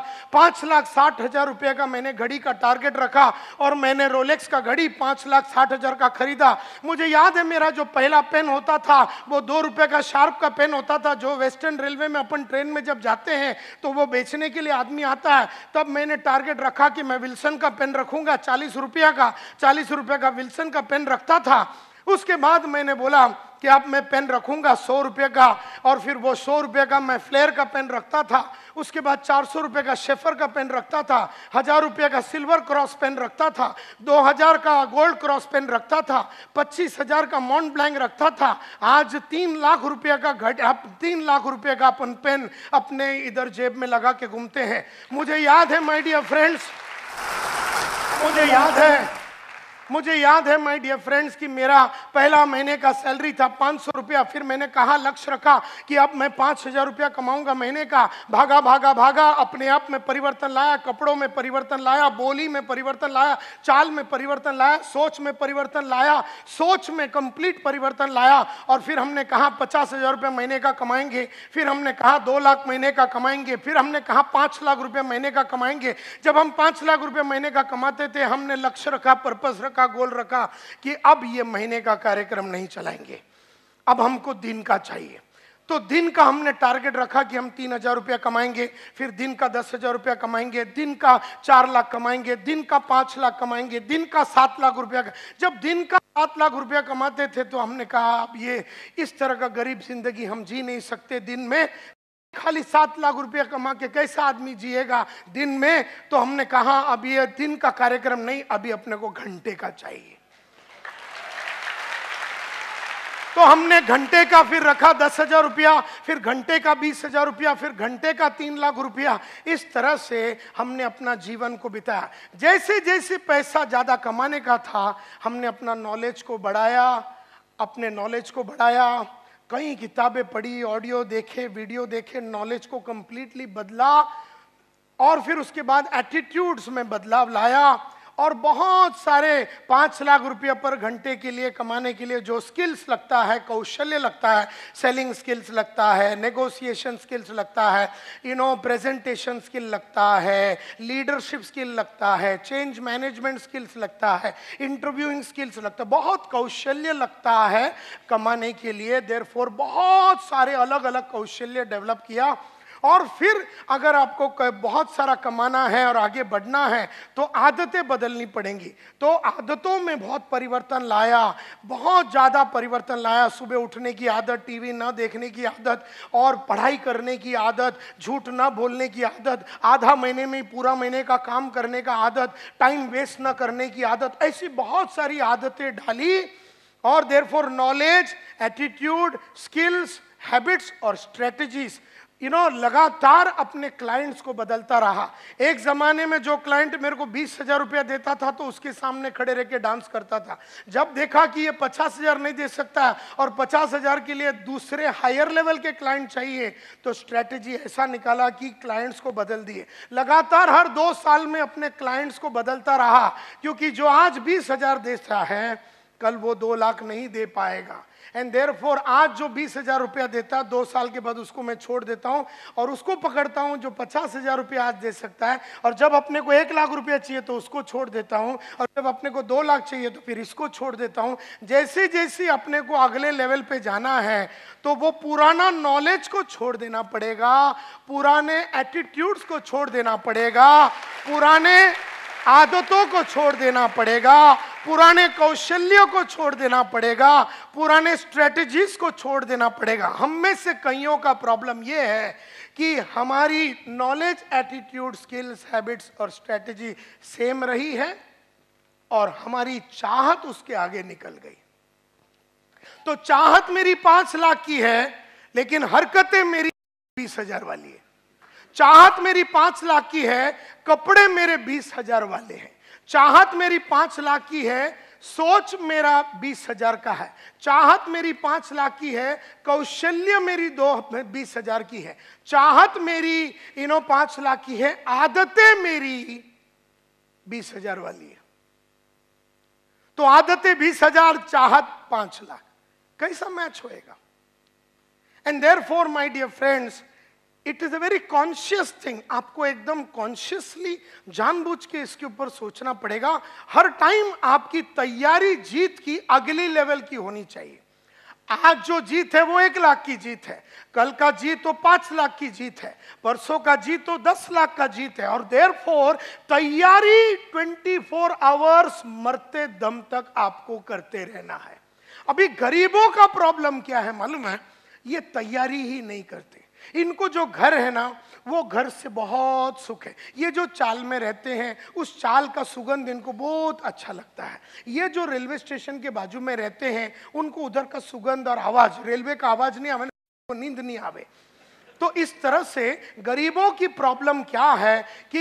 5,60,000 रुपए का मैंने घड़ी का टारगेट रखा और मैंने रोलेक्स का घड़ी 5,60,000 का खरीदा। मुझे याद है मेरा जो पहला पेन होता था वो 2 रुपए का शार्प का पेन होता था, जो वेस्टर्न रेलवे में अपन ट्रेन में जब जाते हैं तो वो बेचने के लिए आदमी आता है। तब मैंने टारगेट रखा कि मैं विल्सन का पेन रखूंगा 40 रुपया का, 40 रुपये का विल्सन का पेन रखता था। उसके बाद मैंने बोला कि अब मैं पेन रखूंगा 100 रुपये का, और फिर वो 100 रुपये का मैं फ्लेयर का पेन रखता था। उसके बाद 400 रुपये का शेफर का पेन रखता था, 1000 रुपये का सिल्वर क्रॉस पेन रखता था, 2000 का गोल्ड क्रॉस पेन रखता था, 25,000 का मॉन्ट ब्लैंक रखता था। आज 3 लाख रुपये का 3 लाख रुपये का अपन पेन अपने इधर जेब में लगा के घूमते हैं। मुझे याद है माय डियर फ्रेंड्स, मुझे याद है माय डियर फ्रेंड्स कि मेरा पहला महीने का सैलरी था 500 रुपया। फिर मैंने कहा, लक्ष्य रखा कि अब मैं 5,000 रुपया कमाऊंगा महीने का। भागा भागा भागा, अपने आप में परिवर्तन लाया, कपड़ों में परिवर्तन लाया, बोली में परिवर्तन लाया, चाल में परिवर्तन लाया, सोच में परिवर्तन लाया, सोच में कंप्लीट परिवर्तन लाया। और फिर हमने कहा 50,000 रुपये महीने का कमाएंगे, फिर हमने कहा 2 लाख महीने का कमाएंगे, फिर हमने कहा 5 लाख रुपये महीने का कमाएंगे। जब हम 5 लाख रुपये महीने का कमाते थे, हमने लक्ष्य रखा, पर्पस रखा, गोल रखा कि अब ये महीने का कार्यक्रम नहीं चलाएंगे, अब हमको दिन का चाहिए। तो दिन का हमने टारगेट रखा कि हम 3,000 रुपया कमाएंगे, फिर दिन का 10,000 रुपया कमाएंगे, दिन का 4 लाख कमाएंगे, दिन का 5 लाख कमाएंगे, दिन का 7 लाख रुपया। जब दिन का 7 लाख रुपया कमाते थे तो हमने कहा अब ये इस तरह का गरीब जिंदगी हम जी नहीं सकते दिन में, खाली 7 लाख रुपया कमा के कैसा आदमी जिएगा दिन में। तो हमने कहा अब ये दिन का कार्यक्रम नहीं, अभी अपने को घंटे का चाहिए। तो हमने घंटे का फिर रखा 10,000 रुपया, फिर घंटे का 20,000 रुपया, फिर घंटे का 3 लाख रुपया। इस तरह से हमने अपना जीवन को बिताया। जैसे जैसे पैसा ज्यादा कमाने का था, हमने अपना नॉलेज को बढ़ाया, अपने नॉलेज को बढ़ाया, कई किताबें पढ़ी, ऑडियो देखे, वीडियो देखे, नॉलेज को कंप्लीटली बदला। और फिर उसके बाद एटीट्यूड्स में बदलाव लाया और बहुत सारे 5 लाख रुपया पर घंटे के लिए कमाने के लिए जो स्किल्स लगता है, कौशल्य लगता है, सेलिंग स्किल्स लगता है, नेगोशिएशन स्किल्स लगता है, प्रेजेंटेशन स्किल लगता है, लीडरशिप स्किल लगता है, चेंज मैनेजमेंट स्किल्स लगता है, इंटरव्यूइंग स्किल्स लगता है, बहुत कौशल्य लगता है कमाने के लिए। देयरफॉर बहुत सारे अलग अलग कौशल्य डेवलप किया। और फिर अगर आपको बहुत सारा कमाना है और आगे बढ़ना है तो आदतें बदलनी पड़ेंगी। तो आदतों में बहुत परिवर्तन लाया, बहुत ज़्यादा परिवर्तन लाया। सुबह उठने की आदत, टीवी ना देखने की आदत, और पढ़ाई करने की आदत, झूठ ना बोलने की आदत, आधा महीने में पूरा महीने का काम करने का आदत, टाइम वेस्ट ना करने की आदत, ऐसी बहुत सारी आदतें डाली। और therefore knowledge, attitude, skills, habits और स्ट्रेटजीज लगातार अपने क्लाइंट्स को बदलता रहा। एक जमाने में जो क्लाइंट मेरे को 20,000 रुपया देता था तो उसके सामने खड़े रह के डांस करता था। जब देखा कि ये 50,000 नहीं दे सकता और 50,000 के लिए दूसरे हायर लेवल के क्लाइंट चाहिए, तो स्ट्रेटेजी ऐसा निकाला कि क्लाइंट्स को बदल दिए। लगातार हर 2 साल में अपने क्लाइंट्स को बदलता रहा, क्योंकि जो आज 20,000 देता है कल वो 2 लाख नहीं दे पाएगा। एंड देयरफॉर आज जो 20,000 रुपया देता है 2 साल के बाद उसको मैं छोड़ देता हूं और उसको पकड़ता हूं जो 50,000 रुपया आज दे सकता है। और जब अपने को 1 लाख रुपया चाहिए तो उसको छोड़ देता हूं, और जब अपने को 2 लाख चाहिए तो फिर इसको छोड़ देता हूं। जैसे जैसे अपने को अगले लेवल पे जाना है तो वो पुराना नॉलेज को छोड़ देना पड़ेगा, पुराने एटीट्यूड्स को छोड़ देना पड़ेगा, पुराने आदतों को छोड़ देना पड़ेगा, पुराने कौशल्यों को छोड़ देना पड़ेगा, पुराने स्ट्रेटजीज को छोड़ देना पड़ेगा। हम में से कईयों का प्रॉब्लम यह है कि हमारी नॉलेज, एटीट्यूड, स्किल्स, हैबिट्स और स्ट्रेटजी सेम रही है और हमारी चाहत उसके आगे निकल गई। तो चाहत मेरी 5 लाख की है लेकिन हरकतें मेरी 20,000 वाली है। चाहत मेरी 5 लाख की है, कपड़े मेरे 20,000 वाले हैं। चाहत मेरी 5 लाख की है, सोच मेरा 20,000 का है। चाहत मेरी 5 लाख की है, कौशल्य मेरी 20,000 की है। चाहत मेरी 5 लाख की है, आदतें मेरी 20,000 वाली है। तो आदतें 20,000, चाहत 5 लाख, कैसा मैच होएगा? And therefore my dear friends, it is a very conscious thing. आपको एकदम कॉन्शियसली जानबूझ के इसके ऊपर सोचना पड़ेगा। हर टाइम आपकी तैयारी जीत की अगली लेवल की होनी चाहिए। आज जो जीत है वो 1 लाख की जीत है, कल का जीत तो 5 लाख की जीत है, परसों का जीत तो 10 लाख का जीत है। और देयरफॉर तैयारी 24 आवर्स मरते दम तक आपको करते रहना है। अभी गरीबों का प्रॉब्लम क्या है मालूम है? ये तैयारी ही नहीं करते। इनको जो घर है ना, वो घर से बहुत सुख है। ये जो चाल में रहते हैं उस चाल का सुगंध इनको बहुत अच्छा लगता है। ये जो रेलवे स्टेशन के बाजू में रहते हैं उनको उधर का सुगंध और आवाज, रेलवे का आवाज नहीं आवे, नींद नहीं आवे। तो इस तरह से गरीबों की प्रॉब्लम क्या है कि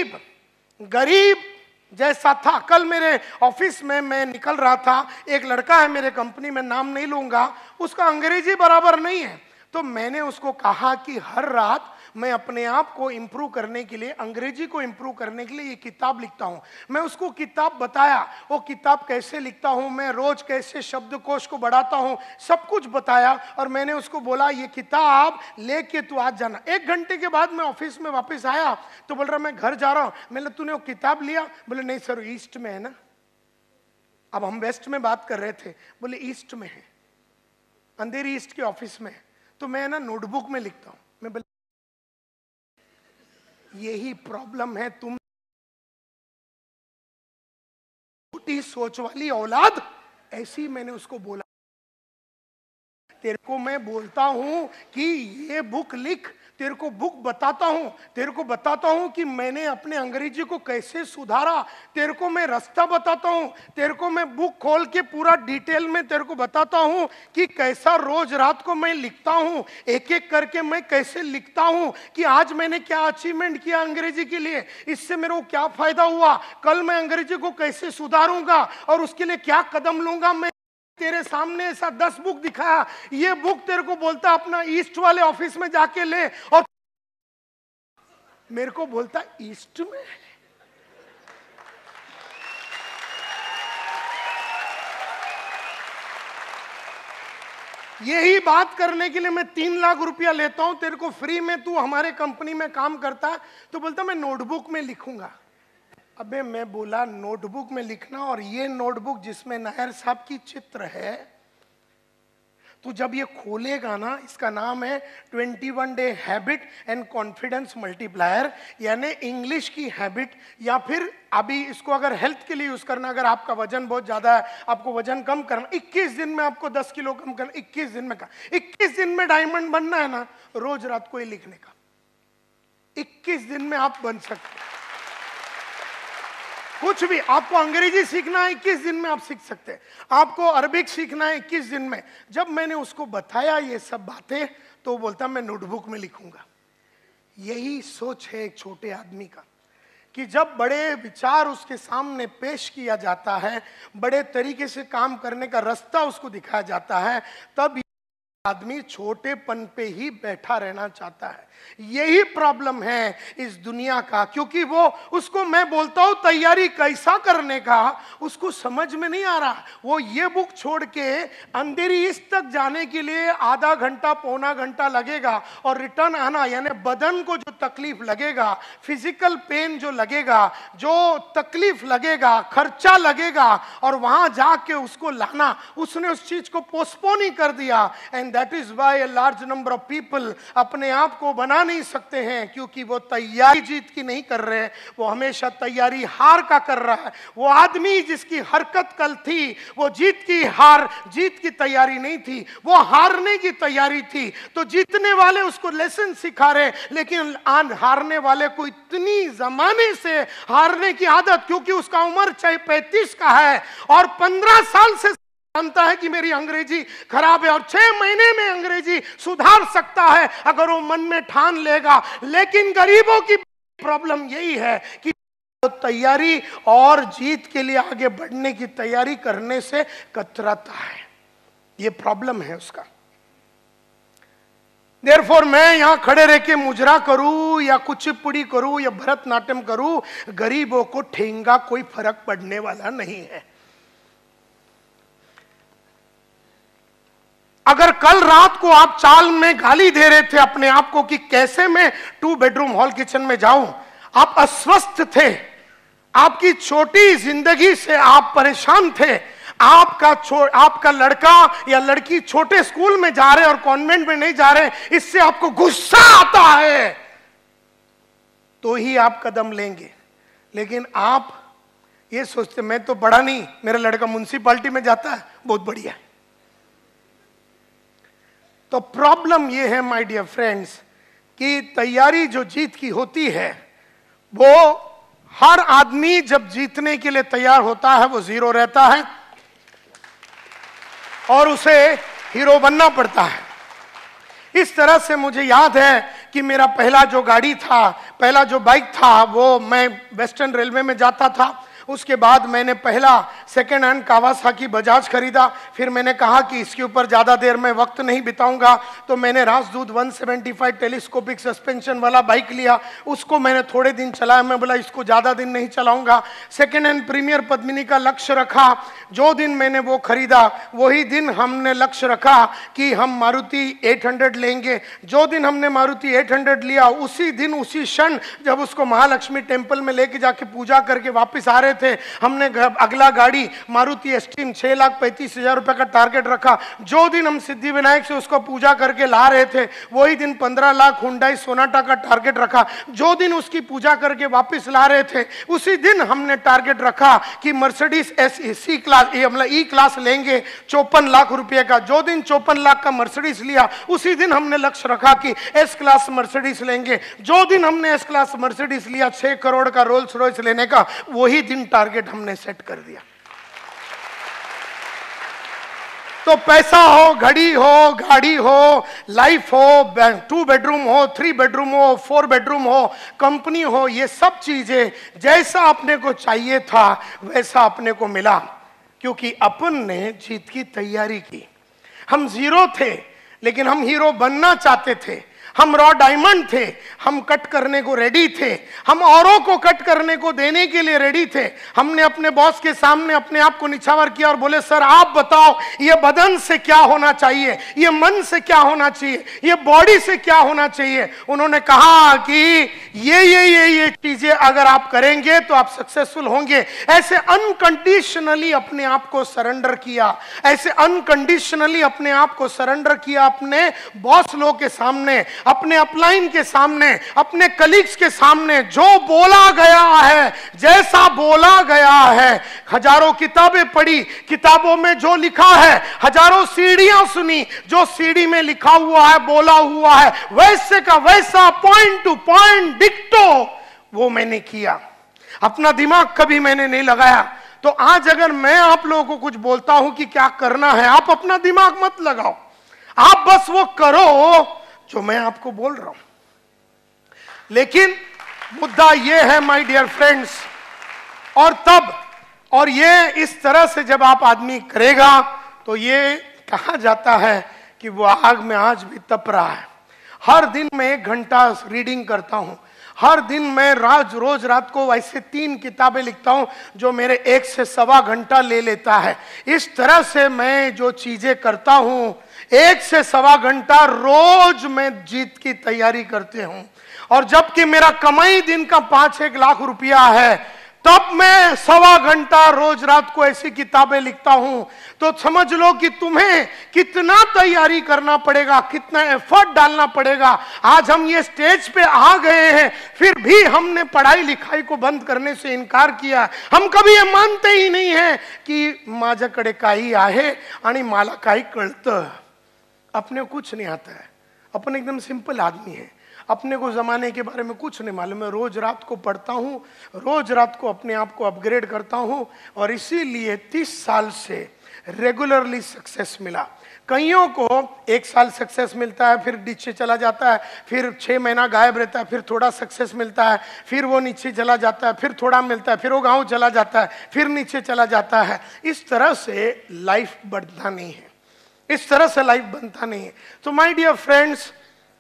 गरीब जैसा था। कल मेरे ऑफिस में मैं निकल रहा था, एक लड़का है मेरे कंपनी में, नाम नहीं लूंगा, उसका अंग्रेजी बराबर नहीं है। तो मैंने उसको कहा कि हर रात मैं अपने आप को इंप्रूव करने के लिए, अंग्रेजी को इंप्रूव करने के लिए ये किताब लिखता हूं। मैं उसको किताब बताया, वो किताब कैसे लिखता हूं मैं, रोज कैसे शब्दकोश को बढ़ाता हूं, सब कुछ बताया। और मैंने उसको बोला ये किताब लेके तू आज जाना। 1 घंटे के बाद मैं ऑफिस में वापस आया तो बोल रहा मैं घर जा रहा हूं। मैंने, तूने वो किताब लिया? बोले नहीं सर, ईस्ट में है ना। अब हम वेस्ट में बात कर रहे थे, बोले ईस्ट में है, अंधेरी ईस्ट के ऑफिस में। तो मैं ना नोटबुक में लिखता हूं। मैं बोले यही प्रॉब्लम है, तुम छोटी सोच वाली औलाद ऐसी मैंने उसको बोला, तेरे को मैं बोलता हूं कि ये बुक लिख, तेरे को बुक बताता हूं, तेरे को बताता हूं कि मैंने अपने अंग्रेजी को कैसे सुधारा, तेरे को मैं रास्ता बताता हूं, तेरे को मैं बुक खोल के पूरा डिटेल में तेरे को बताता हूं कि कैसा रोज रात को मैं लिखता हूं, एक एक करके मैं कैसे लिखता हूं कि आज मैंने क्या अचीवमेंट किया अंग्रेजी के लिए, इससे मेरे को क्या फायदा हुआ, कल मैं अंग्रेजी को कैसे सुधारूंगा और उसके लिए क्या कदम लूंगा। मैं तेरे सामने ऐसा 10 बुक दिखाया, ये बुक तेरे को बोलता अपना ईस्ट वाले ऑफिस में जाके ले, और मेरे को बोलता ईस्ट में। यही बात करने के लिए मैं 3 लाख रुपया लेता हूं तेरे को फ्री में, तू हमारे कंपनी में काम करता है, तो बोलता मैं नोटबुक में लिखूंगा। अबे मैं बोला नोटबुक में लिखना, और ये नोटबुक जिसमें नायर साहब की चित्र है, तो जब ये खोलेगा ना, इसका नाम है 21 day habit and confidence multiplier, यानी इंग्लिश की हैबिट, या फिर अभी इसको अगर हेल्थ के लिए यूज करना, अगर आपका वजन बहुत ज्यादा है, आपको वजन कम करना, 21 दिन में आपको 10 किलो कम करना, 21 दिन में 21 दिन में डायमंड बनना है ना, रोज रात को ये लिखने का, 21 दिन में आप बन सकते हैं। कुछ भी आपको अंग्रेजी सीखना है 21 दिन में आप सीख सकते हैं, आपको अरबिक सीखना है 21 दिन में। जब मैंने उसको बताया ये सब बातें, तो बोलता मैं नोटबुक में लिखूंगा। यही सोच है एक छोटे आदमी का, कि जब बड़े विचार उसके सामने पेश किया जाता है, बड़े तरीके से काम करने का रास्ता उसको दिखाया जाता है, तब आदमी छोटेपन पे ही बैठा रहना चाहता है। यही प्रॉब्लम है इस दुनिया का, क्योंकि वो उसको मैं बोलता हूं तैयारी कैसा करने का, उसको समझ में नहीं आ रहा। वो ये बुक छोड़ के अंधेरी इस तक जाने के लिए आधा घंटा पौना घंटा लगेगा, और रिटर्न आना, यानी बदन को जो तकलीफ लगेगा, फिजिकल पेन जो लगेगा, जो तकलीफ लगेगा, खर्चा लगेगा, और वहां जाके उसको लाना, उसने उस चीज को पोस्टपोन ही कर दिया। And that is why a large number of people अपने आप को बना नहीं सकते हैं, क्योंकि वो तैयारी जीत की नहीं कर रहे, वो हमेशा तैयारी हार का कर रहा है। वो आदमी जिसकी हरकत कल थी, वो जीत की तैयारी नहीं थी, वो हारने की तैयारी थी। तो जीतने वाले उसको लेसन सिखा रहे, लेकिन हारने वाले को इतनी जमाने से हारने की आदत, क्योंकि उसका उम्र चाहे 35 का है और 15 साल से जानता है कि मेरी अंग्रेजी खराब है, और 6 महीने में अंग्रेजी सुधार सकता है अगर वो मन में ठान लेगा। लेकिन गरीबों की प्रॉब्लम यही है कि वो तैयारी और जीत के लिए आगे बढ़ने की तैयारी करने से कतराता है। ये प्रॉब्लम है उसका। देयरफॉर मैं यहां खड़े रह के मुजरा करूं या कुचिपुड़ी करूं या भरतनाट्यम करूं, गरीबों को ठेंगा कोई फर्क पड़ने वाला नहीं है। अगर कल रात को आप चाल में गाली दे रहे थे अपने आप को कि कैसे मैं 2 बेडरूम हॉल किचन में जाऊं, आप अस्वस्थ थे, आपकी छोटी जिंदगी से आप परेशान थे, आपका लड़का या लड़की छोटे स्कूल में जा रहे और कॉन्वेंट में नहीं जा रहे, इससे आपको गुस्सा आता है, तो ही आप कदम लेंगे। लेकिन आप ये सोचते मैं तो बड़ा नहीं, मेरा लड़का म्युनिसिपैलिटी में जाता है, बहुत बढ़िया। तो प्रॉब्लम यह है माय डियर फ्रेंड्स कि तैयारी जो जीत की होती है, वो हर आदमी जब जीतने के लिए तैयार होता है वो जीरो रहता है और उसे हीरो बनना पड़ता है। इस तरह से मुझे याद है कि मेरा पहला जो गाड़ी था, पहला जो बाइक था, वो मैं वेस्टर्न रेलवे में जाता था। उसके बाद मैंने पहला सेकेंड हैंड कावासाकी बजाज खरीदा। फिर मैंने कहा कि इसके ऊपर ज़्यादा देर में वक्त नहीं बिताऊंगा, तो मैंने राजदूत 175 टेलीस्कोपिक सस्पेंशन वाला बाइक लिया। उसको मैंने थोड़े दिन चलाया, मैं बोला इसको ज़्यादा दिन नहीं चलाऊंगा। सेकेंड हैंड प्रीमियर पद्मिनी का लक्ष्य रखा। जो दिन मैंने वो खरीदा वही दिन हमने लक्ष्य रखा कि हम मारुति 800 लेंगे। जो दिन हमने मारुति 800 लिया, उसी दिन उसी क्षण जब उसको महालक्ष्मी टेम्पल में लेके जाके पूजा करके वापस आ रहे रहे थे। हमने अगला गाड़ी मारुति एस्टीम 6,35,000 रुपए का टारगेट रखा। जो दिन हम सिद्धि विनायक से उसको पूजा करके ला रहे थे वही दिन 15 लाख हुंडई सोनाटा का टारगेट रखा। जो दिन उसकी पूजा करके वापस ला रहे थे उसी दिन हमने टारगेट रखा कि Mercedes C class E class लेंगे 54 लाख रुपए का। जो दिन 54 लाख का मर्सिडीज लिया उसी दिन हमने लक्ष्य रखा कि एस क्लास मर्सिडीज लेंगे। जो दिन हमने एस क्लास मर्सिडीज लिया 6 करोड़ का रोल्स रॉयस लेने का, वही दिन टारगेट हमने सेट कर दिया। तो पैसा हो, घड़ी हो, गाड़ी हो, लाइफ हो, 2 बेडरूम हो, 3 बेडरूम हो, 4 बेडरूम हो, कंपनी हो, ये सब चीजें जैसा अपने को चाहिए था वैसा अपने को मिला, क्योंकि अपन ने जीत की तैयारी की। हम जीरो थे लेकिन हम हीरो बनना चाहते थे। हम रॉ डायमंड थे, हम कट करने को रेडी थे, हम औरों को कट करने को देने के लिए रेडी थे। हमने अपने बॉस के सामने अपने आप को निछावर किया और बोले सर आप बताओ ये बदन से क्या होना चाहिए, ये मन से क्या होना चाहिए, ये बॉडी से क्या होना चाहिए। उन्होंने कहा कि ये चीजें अगर आप करेंगे तो आप सक्सेसफुल होंगे। ऐसे अनकंडीशनली अपने आप को सरेंडर किया, ऐसे अनकंडीशनली अपने आप को सरेंडर किया अपने बॉस लोग के सामने, अपने अपलाइन के सामने, अपने कलीग्स के सामने। जो बोला गया है, जैसा बोला गया है, हजारों किताबें पढ़ी, किताबों में जो लिखा है, हजारों सीढ़ियां सुनी, जो सीढ़ी में लिखा हुआ है, बोला हुआ है, वैसे का वैसा पॉइंट टू पॉइंट डिक्टो वो मैंने किया। अपना दिमाग कभी मैंने नहीं लगाया। तो आज अगर मैं आप लोगों को कुछ बोलता हूं कि क्या करना है, आप अपना दिमाग मत लगाओ, आप बस वो करो जो मैं आपको बोल रहा हूं। लेकिन मुद्दा यह है माय डियर फ्रेंड्स, और ये इस तरह से जब आप आदमी करेगा तो ये कहा जाता है कि वो आग में आज भी तप रहा है। हर दिन मैं 1 घंटा रीडिंग करता हूं, हर दिन मैं रोज रात को ऐसे 3 किताबें लिखता हूं जो मेरे 1 से सवा घंटा ले लेता है। इस तरह से मैं जो चीजें करता हूं 1 से सवा घंटा रोज मैं जीत की तैयारी करते हूं। और जबकि मेरा कमाई दिन का 5-1 लाख रुपया है, तब मैं सवा घंटा रोज रात को ऐसी किताबें लिखता हूं। तो समझ लो कि तुम्हें कितना तैयारी करना पड़ेगा, कितना एफर्ट डालना पड़ेगा। आज हम ये स्टेज पे आ गए हैं, फिर भी हमने पढ़ाई लिखाई को बंद करने से इनकार किया। हम कभी ये मानते ही नहीं है कि माझ्याकडे काही आहे आणि मला काही कळतं। अपने कुछ नहीं आता है, अपन एकदम सिंपल आदमी है, अपने को जमाने के बारे में कुछ नहीं मालूम है। रोज रात को पढ़ता हूँ, रोज रात को अपने आप को अपग्रेड करता हूँ, और इसीलिए 30 साल से रेगुलरली सक्सेस मिला। कईयों को 1 साल सक्सेस मिलता है, फिर नीचे चला जाता है, फिर 6 महीना गायब रहता है, फिर थोड़ा सक्सेस मिलता है, फिर वो नीचे चला जाता है, फिर थोड़ा मिलता है, फिर वो गांव चला जाता है, फिर नीचे चला जाता है। इस तरह से लाइफ बढ़ता नहीं है, इस तरह से लाइफ बनता नहीं है। तो माय डियर फ्रेंड्स,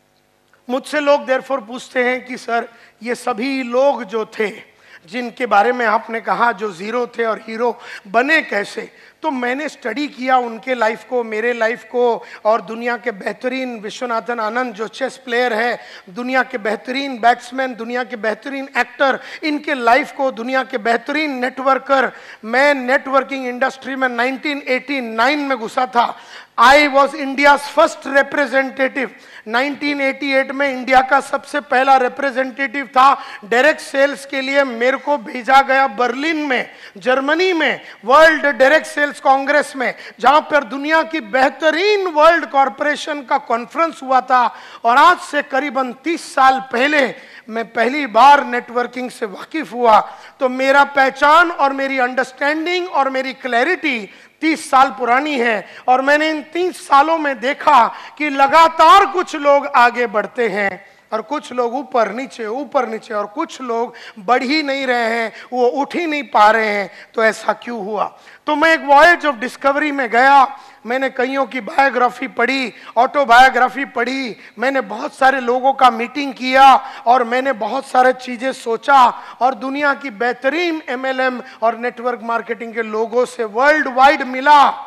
मुझसे लोग देयरफॉर पूछते हैं कि सर ये सभी लोग जो थे जिनके बारे में आपने कहा जो जीरो थे और हीरो बने कैसे, तो मैंने स्टडी किया उनके लाइफ को, मेरे लाइफ को, और दुनिया के बेहतरीन विश्वनाथन आनंद जो चेस प्लेयर है, दुनिया के बेहतरीन बैट्समैन, दुनिया के बेहतरीन एक्टर, इनके लाइफ को, दुनिया के बेहतरीन नेटवर्कर। मैं नेटवर्किंग इंडस्ट्री में 1989 में घुसा था। I was India first representative. 1988 में इंडिया का सबसे पहला रिप्रेजेंटेटिव था डायरेक्ट सेल्स के लिए। मेरे को भेजा गया बर्लिन में, जर्मनी में, वर्ल्ड डायरेक्ट सेल्स कांग्रेस में, जहां पर दुनिया की बेहतरीन वर्ल्ड कॉरपोरेशन का कॉन्फ्रेंस हुआ था। और आज से करीबन 30 साल पहले मैं पहली बार नेटवर्किंग से वाकिफ हुआ। तो मेरा पहचान और मेरी अंडरस्टैंडिंग और मेरी क्लैरिटी 30 साल पुरानी है। और मैंने इन 30 सालों में देखा कि लगातार कुछ लोग आगे बढ़ते हैं और कुछ लोग ऊपर नीचे, और कुछ लोग बढ़ ही नहीं रहे हैं, वो उठ ही नहीं पा रहे हैं। तो ऐसा क्यों हुआ? तो मैं एक वॉयज ऑफ डिस्कवरी में गया। मैंने कईयों की बायोग्राफी पढ़ी, ऑटोबायोग्राफी पढ़ी, मैंने बहुत सारे लोगों का मीटिंग किया, और मैंने बहुत सारे चीजें सोचा, और दुनिया की बेहतरीन MLM और नेटवर्क मार्केटिंग के लोगों से वर्ल्ड वाइड मिला।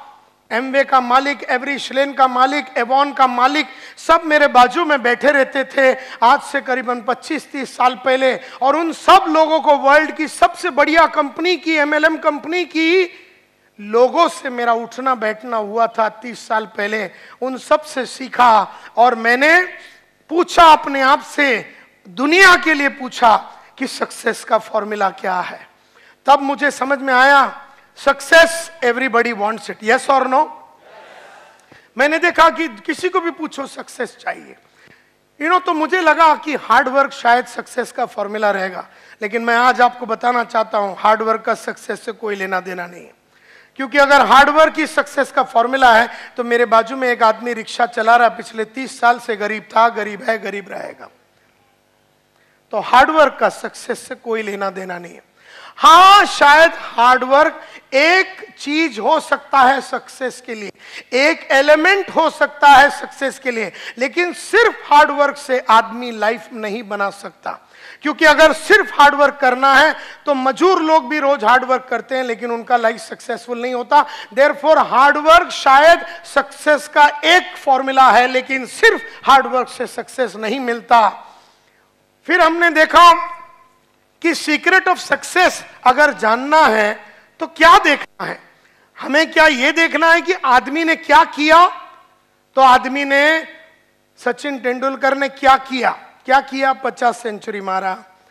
एमवे का मालिक, एवरी का मालिक, एवॉन का मालिक, सब मेरे बाजू में बैठे रहते थे आज से करीबन 25-30 साल पहले। और उन सब लोगों को वर्ल्ड की सबसे बढ़िया कंपनी की, एमएलएम कंपनी की लोगों से मेरा उठना बैठना हुआ था 30 साल पहले। उन सब से सीखा और मैंने पूछा अपने आप से, दुनिया के लिए पूछा कि सक्सेस का फॉर्मूला क्या है। तब मुझे समझ में आया, success everybody wants it, yes और नो। मैंने देखा कि किसी को भी पूछो सक्सेस चाहिए, तो मुझे लगा कि हार्ड वर्क शायद सक्सेस का फॉर्मूला रहेगा। लेकिन मैं आज आपको बताना चाहता हूं, हार्ड वर्क का सक्सेस से कोई लेना देना नहीं है। क्योंकि अगर हार्ड वर्क ही सक्सेस का फॉर्मूला है तो मेरे बाजू में एक आदमी रिक्शा चला रहा, पिछले 30 साल से गरीब था, गरीब है, गरीब रहेगा। तो हार्ड वर्क का सक्सेस से कोई लेना देना नहीं है। हाँ, शायद हार्ड वर्क एक चीज हो सकता है सक्सेस के लिए, एक एलिमेंट हो सकता है सक्सेस के लिए, लेकिन सिर्फ हार्ड वर्क से आदमी लाइफ नहीं बना सकता। क्योंकि अगर सिर्फ हार्ड वर्क करना है तो मजूर लोग भी रोज हार्ड वर्क करते हैं लेकिन उनका लाइफ सक्सेसफुल नहीं होता। देयरफॉर हार्ड वर्क शायद सक्सेस का एक फॉर्मूला है, लेकिन सिर्फ हार्ड वर्क से सक्सेस नहीं मिलता। फिर हमने देखा कि सीक्रेट ऑफ सक्सेस अगर जानना है तो क्या देखना है, हमें क्या यह देखना है कि आदमी ने क्या किया। तो आदमी ने, सचिन तेंदुलकर ने क्या किया, 50 सेंचुरी मारा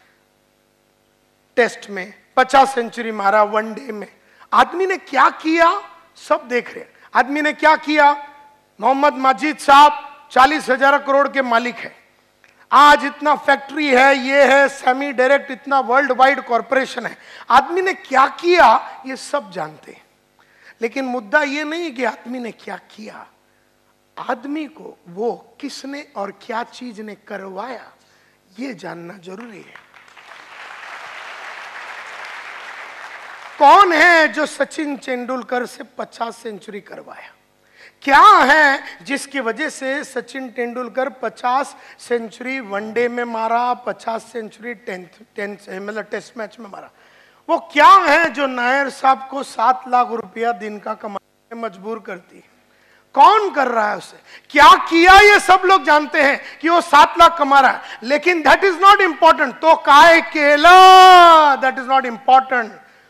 टेस्ट में, 50 सेंचुरी मारा वनडे में। आदमी ने क्या किया सब देख रहे हैं। आदमी ने क्या किया, मोहम्मद माजिद साहब 40,000 करोड़ के मालिक है, आज इतना फैक्ट्री है, ये है सेमी डायरेक्ट, इतना वर्ल्ड वाइड कॉरपोरेशन है। आदमी ने क्या किया ये सब जानते हैं, लेकिन मुद्दा ये नहीं कि आदमी ने क्या किया, आदमी को वो किसने और क्या चीज ने करवाया ये जानना जरूरी है। कौन है जो सचिन तेंदुलकर से 50 सेंचुरी करवाया, क्या है जिसकी वजह से सचिन तेंदुलकर 50 सेंचुरी वनडे में मारा, 50 सेंचुरी मतलब टेस्ट मैच में मारा। वो क्या है जो नायर साहब को 7 लाख रुपया दिन का कमाने में मजबूर करती है। कौन कर रहा है उसे, क्या किया, ये सब लोग जानते हैं कि वो 7 लाख कमा रहा है, लेकिन दैट इज नॉट इंपॉर्टेंट। तो काय केलं, दैट इज नॉट इंपॉर्टेंट।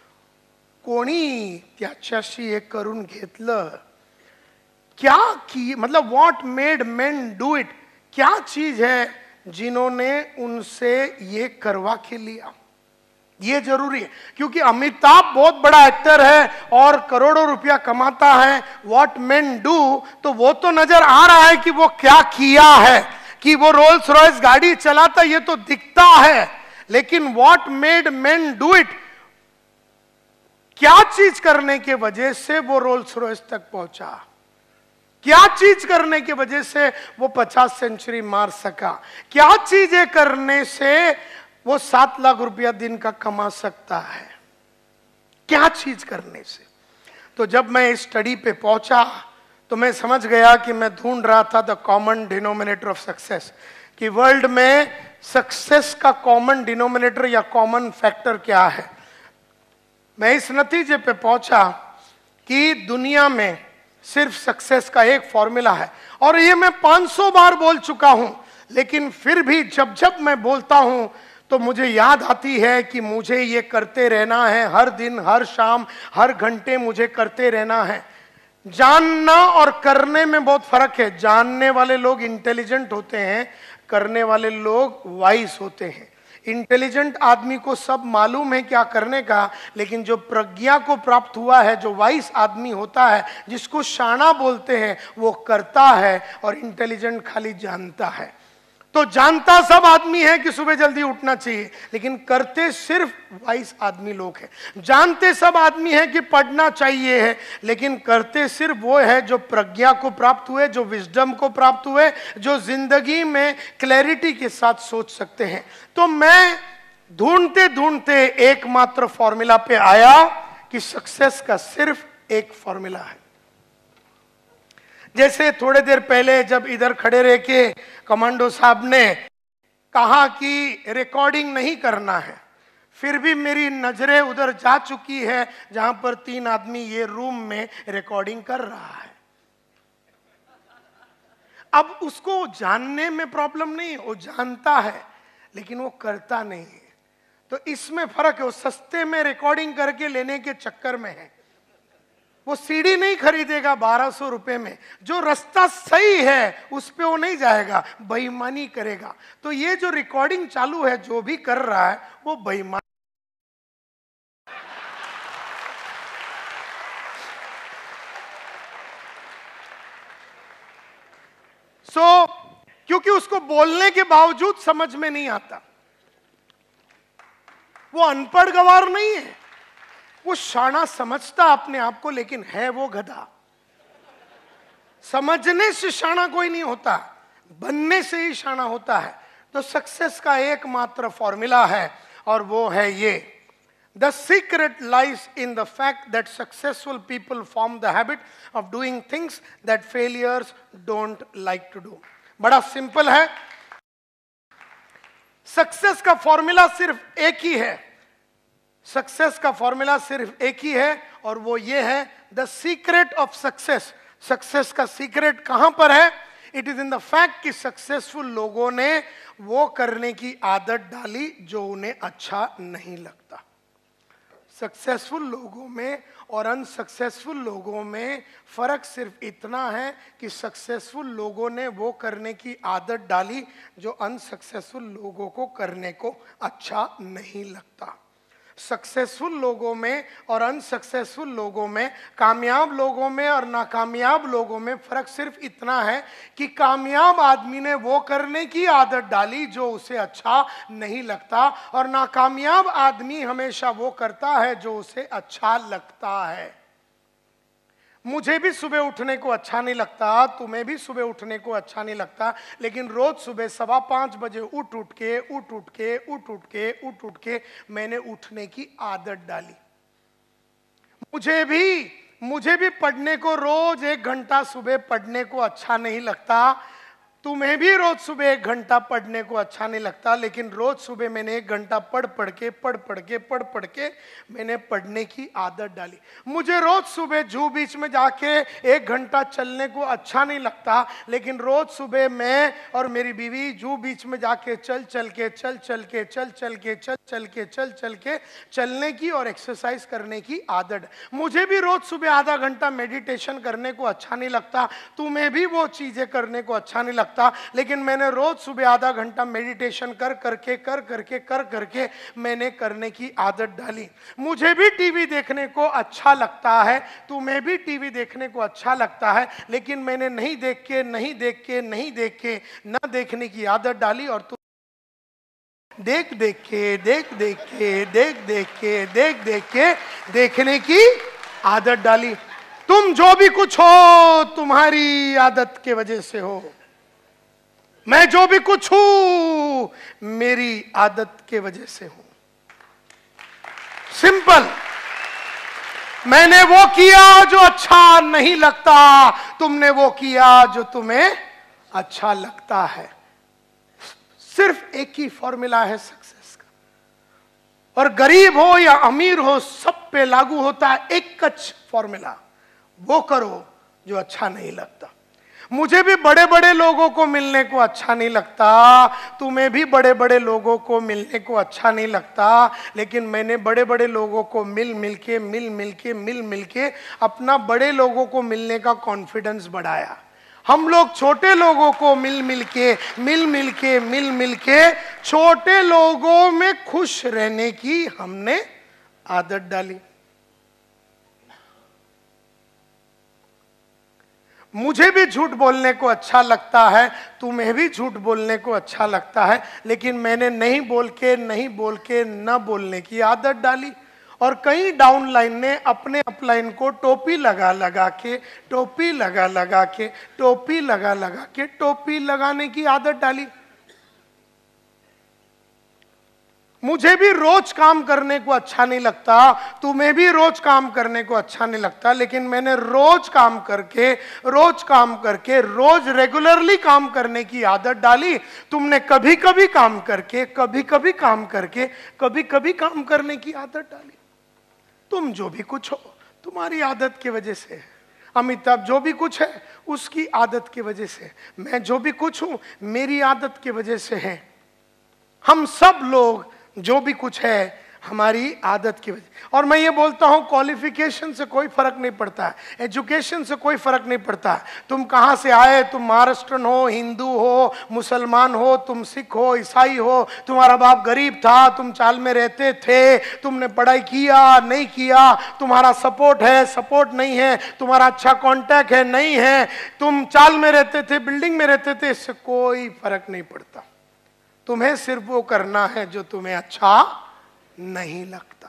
कोणी त्याच्याशी हे करून घेतलं, क्या की, मतलब what made men do it, क्या चीज है जिन्होंने उनसे ये करवा के लिया, ये जरूरी है। क्योंकि अमिताभ बहुत बड़ा एक्टर है और करोड़ों रुपया कमाता है, व्हाट मेन डू, तो वो तो नजर आ रहा है कि वो क्या किया है, कि वो रोल्स रॉयस गाड़ी चलाता, ये तो दिखता है। लेकिन what made men do it, क्या चीज करने के वजह से वो रोल्स रॉयस तक पहुंचा, क्या चीज करने की वजह से वो 50 सेंचुरी मार सका, क्या चीजें करने से वो 7 लाख रुपया दिन का कमा सकता है, क्या चीज करने से। तो जब मैं इस स्टडी पे पहुंचा तो मैं समझ गया कि मैं ढूंढ रहा था the common denominator of success, कि वर्ल्ड में सक्सेस का कॉमन डिनोमिनेटर या कॉमन फैक्टर क्या है। मैं इस नतीजे पे पहुंचा कि दुनिया में सिर्फ सक्सेस का एक फॉर्मूला है, और ये मैं 500 बार बोल चुका हूं, लेकिन फिर भी जब जब मैं बोलता हूं तो मुझे याद आती है कि मुझे ये करते रहना है, हर दिन, हर शाम, हर घंटे मुझे करते रहना है। जानना और करने में बहुत फर्क है। जानने वाले लोग इंटेलिजेंट होते हैं, करने वाले लोग वाइज होते हैं। इंटेलिजेंट आदमी को सब मालूम है क्या करने का, लेकिन जो प्रज्ञा को प्राप्त हुआ है, जो वाइस आदमी होता है, जिसको शाना बोलते हैं, वो करता है, और इंटेलिजेंट खाली जानता है। तो जानता सब आदमी है कि सुबह जल्दी उठना चाहिए, लेकिन करते सिर्फ वाइस आदमी लोग हैं। जानते सब आदमी है कि पढ़ना चाहिए है, लेकिन करते सिर्फ वो है जो प्रज्ञा को प्राप्त हुए, जो विजडम को प्राप्त हुए, जो जिंदगी में क्लैरिटी के साथ सोच सकते हैं। तो मैं ढूंढते ढूंढते एकमात्र फॉर्मूला पे आया कि सक्सेस का सिर्फ एक फॉर्मूला है। जैसे थोड़े देर पहले जब इधर खड़े रह के कमांडो साहब ने कहा कि रिकॉर्डिंग नहीं करना है, फिर भी मेरी नजरें उधर जा चुकी है जहां पर 3 आदमी ये रूम में रिकॉर्डिंग कर रहा है। अब उसको जानने में प्रॉब्लम नहीं है, वो जानता है लेकिन वो करता नहीं है। तो इसमें फर्क है। वो सस्ते में रिकॉर्डिंग करके लेने के चक्कर में है। वो सीडी नहीं खरीदेगा 1200 रुपए में, जो रास्ता सही है उस पे वो नहीं जाएगा, बेईमानी करेगा। तो ये जो रिकॉर्डिंग चालू है, जो भी कर रहा है वो बेईमान। क्योंकि उसको बोलने के बावजूद समझ में नहीं आता। वो अनपढ़ गवार नहीं है, वो शाना समझता अपने आप को, लेकिन है वो गधा। समझने से शाना कोई नहीं होता, बनने से ही शाना होता है। तो सक्सेस का एकमात्र फॉर्मूला है और वो है ये: The secret lies in the fact that successful people form the habit of doing things that failures don't like to do. बड़ा सिंपल है। सक्सेस का फॉर्मूला सिर्फ एक ही है। सक्सेस का फॉर्मूला सिर्फ एक ही है और वो ये है, the secret of success. Success का सीक्रेट कहां पर है? It is in the fact कि सक्सेसफुल लोगों ने वो करने की आदत डाली जो उन्हें अच्छा नहीं लगता। सक्सेसफुल लोगों में और अनसक्सेसफुल लोगों में फर्क सिर्फ इतना है कि सक्सेसफुल लोगों ने वो करने की आदत डाली जो अनसक्सेसफुल लोगों को करने को अच्छा नहीं लगता। सक्सेसफुल लोगों में और अनसक्सेसफुल लोगों में, कामयाब लोगों में और नाकामयाब लोगों में फर्क सिर्फ इतना है कि कामयाब आदमी ने वो करने की आदत डाली जो उसे अच्छा नहीं लगता और नाकामयाब आदमी हमेशा वो करता है जो उसे अच्छा लगता है। मुझे भी सुबह उठने को अच्छा नहीं लगता, तुम्हें भी सुबह उठने को अच्छा नहीं लगता, लेकिन रोज सुबह 5:15 बजे उठ के मैंने उठने की आदत डाली। मुझे भी पढ़ने को रोज 1 घंटा सुबह पढ़ने को अच्छा नहीं लगता, तुम्हें भी रोज सुबह 1 घंटा पढ़ने को अच्छा नहीं लगता, लेकिन रोज सुबह मैंने 1 घंटा पढ़ के मैंने पढ़ने की आदत डाली। मुझे रोज सुबह जू बीच में जाके 1 घंटा चलने को अच्छा नहीं लगता, लेकिन रोज सुबह मैं और मेरी बीवी जू बीच में जाके चल के चलने की और एक्सरसाइज करने की आदत। मुझे भी रोज सुबह आधा घंटा मेडिटेशन करने को अच्छा नहीं लगता, तुम्हें भी वो चीजें करने को अच्छा नहीं लगता, लेकिन मैंने रोज सुबह आधा घंटा मेडिटेशन कर करके मैंने करने की आदत डाली। मुझे भी टीवी देखने को अच्छा लगता है, तुम्हें भी टीवी देखने को अच्छा लगता है, लेकिन मैंने नहीं देख के ना देखने की आदत डाली और तुम देख के देखने की आदत डाली। तुम जो भी कुछ हो तुम्हारी आदत के वजह से हो, मैं जो भी कुछ हूं मेरी आदत के वजह से हूं। सिंपल। मैंने वो किया जो अच्छा नहीं लगता, तुमने वो किया जो तुम्हें अच्छा लगता है। सिर्फ एक ही फॉर्मूला है सक्सेस का, और गरीब हो या अमीर हो सब पे लागू होता है एक फॉर्मूला, वो करो जो अच्छा नहीं लगता। मुझे भी बड़े बड़े लोगों को मिलने को अच्छा नहीं लगता, तुम्हें भी बड़े बड़े लोगों को मिलने को अच्छा नहीं लगता, लेकिन मैंने बड़े बड़े लोगों को मिल मिल के अपना बड़े लोगों को मिलने का कॉन्फिडेंस बढ़ाया। हम लोग छोटे लोगों को मिल मिल के छोटे लोगों में खुश रहने की हमने आदत डाली। मुझे भी झूठ बोलने को अच्छा लगता है, तुम्हें भी झूठ बोलने को अच्छा लगता है, लेकिन मैंने नहीं बोल के न बोलने की आदत डाली। और कई डाउनलाइन ने अपने अपलाइन को टोपी लगा लगाने की आदत डाली। मुझे भी रोज काम करने को अच्छा नहीं लगता, तुम्हें भी रोज काम करने को अच्छा नहीं लगता, लेकिन मैंने रोज काम करके रोज रेगुलरली काम करने की आदत डाली। तुमने कभी कभी काम करके कभी कभी काम करने की आदत डाली। तुम जो भी कुछ हो तुम्हारी आदत की वजह से, अमिताभ जो भी कुछ है उसकी आदत की वजह से, मैं जो भी कुछ हूं मेरी आदत की वजह से है। हम सब लोग जो भी कुछ है हमारी आदत की वजह। और मैं ये बोलता हूं क्वालिफिकेशन से कोई फर्क नहीं पड़ता है, एजुकेशन से कोई फर्क नहीं पड़ता है। तुम कहां से आए, तुम महाराष्ट्रन हो, हिंदू हो, मुसलमान हो, तुम सिख हो, ईसाई हो, तुम्हारा बाप गरीब था, तुम चाल में रहते थे, तुमने पढ़ाई किया नहीं किया, तुम्हारा सपोर्ट है सपोर्ट नहीं है, तुम्हारा अच्छा कॉन्टैक्ट है नहीं है, तुम चाल में रहते थे बिल्डिंग में रहते थे, इससे कोई फर्क नहीं पड़ता। तुम्हें सिर्फ वो करना है जो तुम्हें अच्छा नहीं लगता।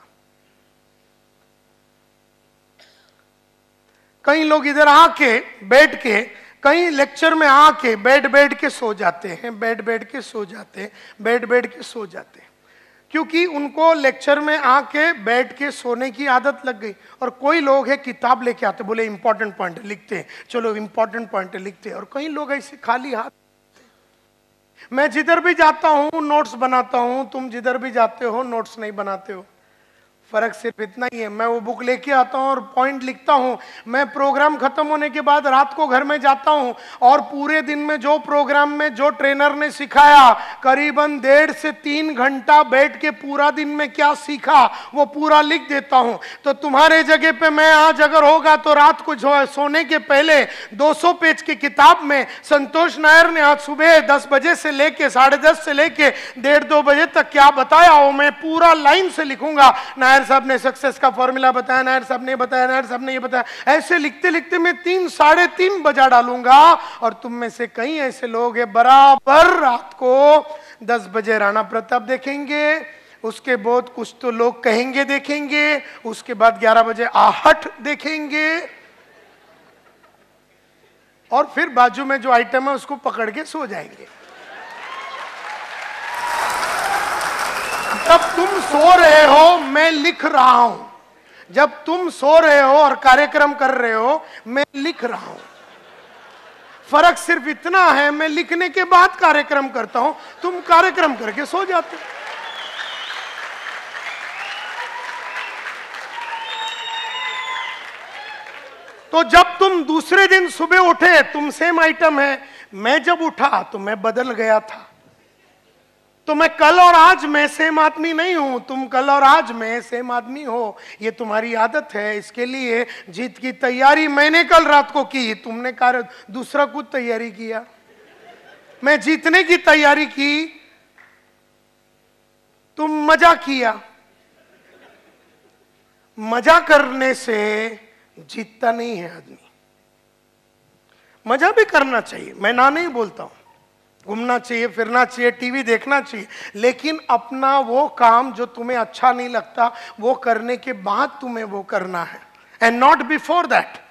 कई लोग इधर आके बैठ के, कई लेक्चर में आके बैठ के सो जाते हैं, बैठ के सो जाते हैं, क्योंकि उनको लेक्चर में आके बैठ के सोने की आदत लग गई। और कोई लोग है किताब लेके आते, बोले इंपॉर्टेंट पॉइंट लिखते हैं, चलो इंपॉर्टेंट पॉइंट लिखते हैं। और कई लोग ऐसे खाली हाथ, मैं जिधर भी जाता हूं नोट्स बनाता हूं, तुम जिधर भी जाते हो नोट्स नहीं बनाते हो। फर्क सिर्फ इतना ही है, मैं वो बुक लेके आता हूं और पॉइंट लिखता हूं। मैं प्रोग्राम खत्म होने के बाद रात को घर में जाता हूं और पूरे दिन में जो प्रोग्राम में जो ट्रेनर ने सिखाया, करीबन 1.5 से 3 घंटा बैठ के पूरा दिन में क्या सीखा वो पूरा लिख देता हूं। तो तुम्हारे जगह पे मैं आज अगर होगा तो रात को सोने के पहले 200 पेज की किताब में संतोष नायर ने आज सुबह 10 बजे से लेके 10:30 से लेके 1:30-2 बजे तक क्या बताया वो मैं पूरा लाइन से लिखूंगा। नायर साहब ने सक्सेस का फॉर्मूला बताया, नायर साहब ने बताया, नायर साहब ने ये बताया, ऐसे लिखते लिखते मैं 3-3:30 बजा डालूंगा। और तुम में से कई ऐसे लोग हैं बराबर रात को 10 बजे राणा प्रताप देखेंगे, उसके बाद कुछ तो लोग कहेंगे देखेंगे, उसके बाद 11 बजे आहट देखेंगे और फिर बाजू में जो आइटम है उसको पकड़ के सो जाएंगे। जब तुम सो रहे हो मैं लिख रहा हूं, जब तुम सो रहे हो और कार्यक्रम कर रहे हो मैं लिख रहा हूं। फर्क सिर्फ इतना है, मैं लिखने के बाद कार्यक्रम करता हूं, तुम कार्यक्रम करके सो जाते हो। तो जब तुम दूसरे दिन सुबह उठे, तुम सेम आइटम है, मैं जब उठा तो मैं बदल गया था। तो मैं कल और आज में सेम आदमी नहीं हूं, तुम कल और आज में सेम आदमी हो। ये तुम्हारी आदत है, इसके लिए जीत की तैयारी मैंने कल रात को की, तुमने दूसरा कुछ तैयारी किया। मैं जीतने की तैयारी की, तुम मजा किया। मजा करने से जीतता नहीं है आदमी। मजा भी करना चाहिए, मैं ना नहीं बोलता हूं, घूमना चाहिए, फिरना चाहिए, टीवी देखना चाहिए, लेकिन अपना वो काम जो तुम्हें अच्छा नहीं लगता वो करने के बाद तुम्हें वो करना है, एंड नॉट बिफोर दैट।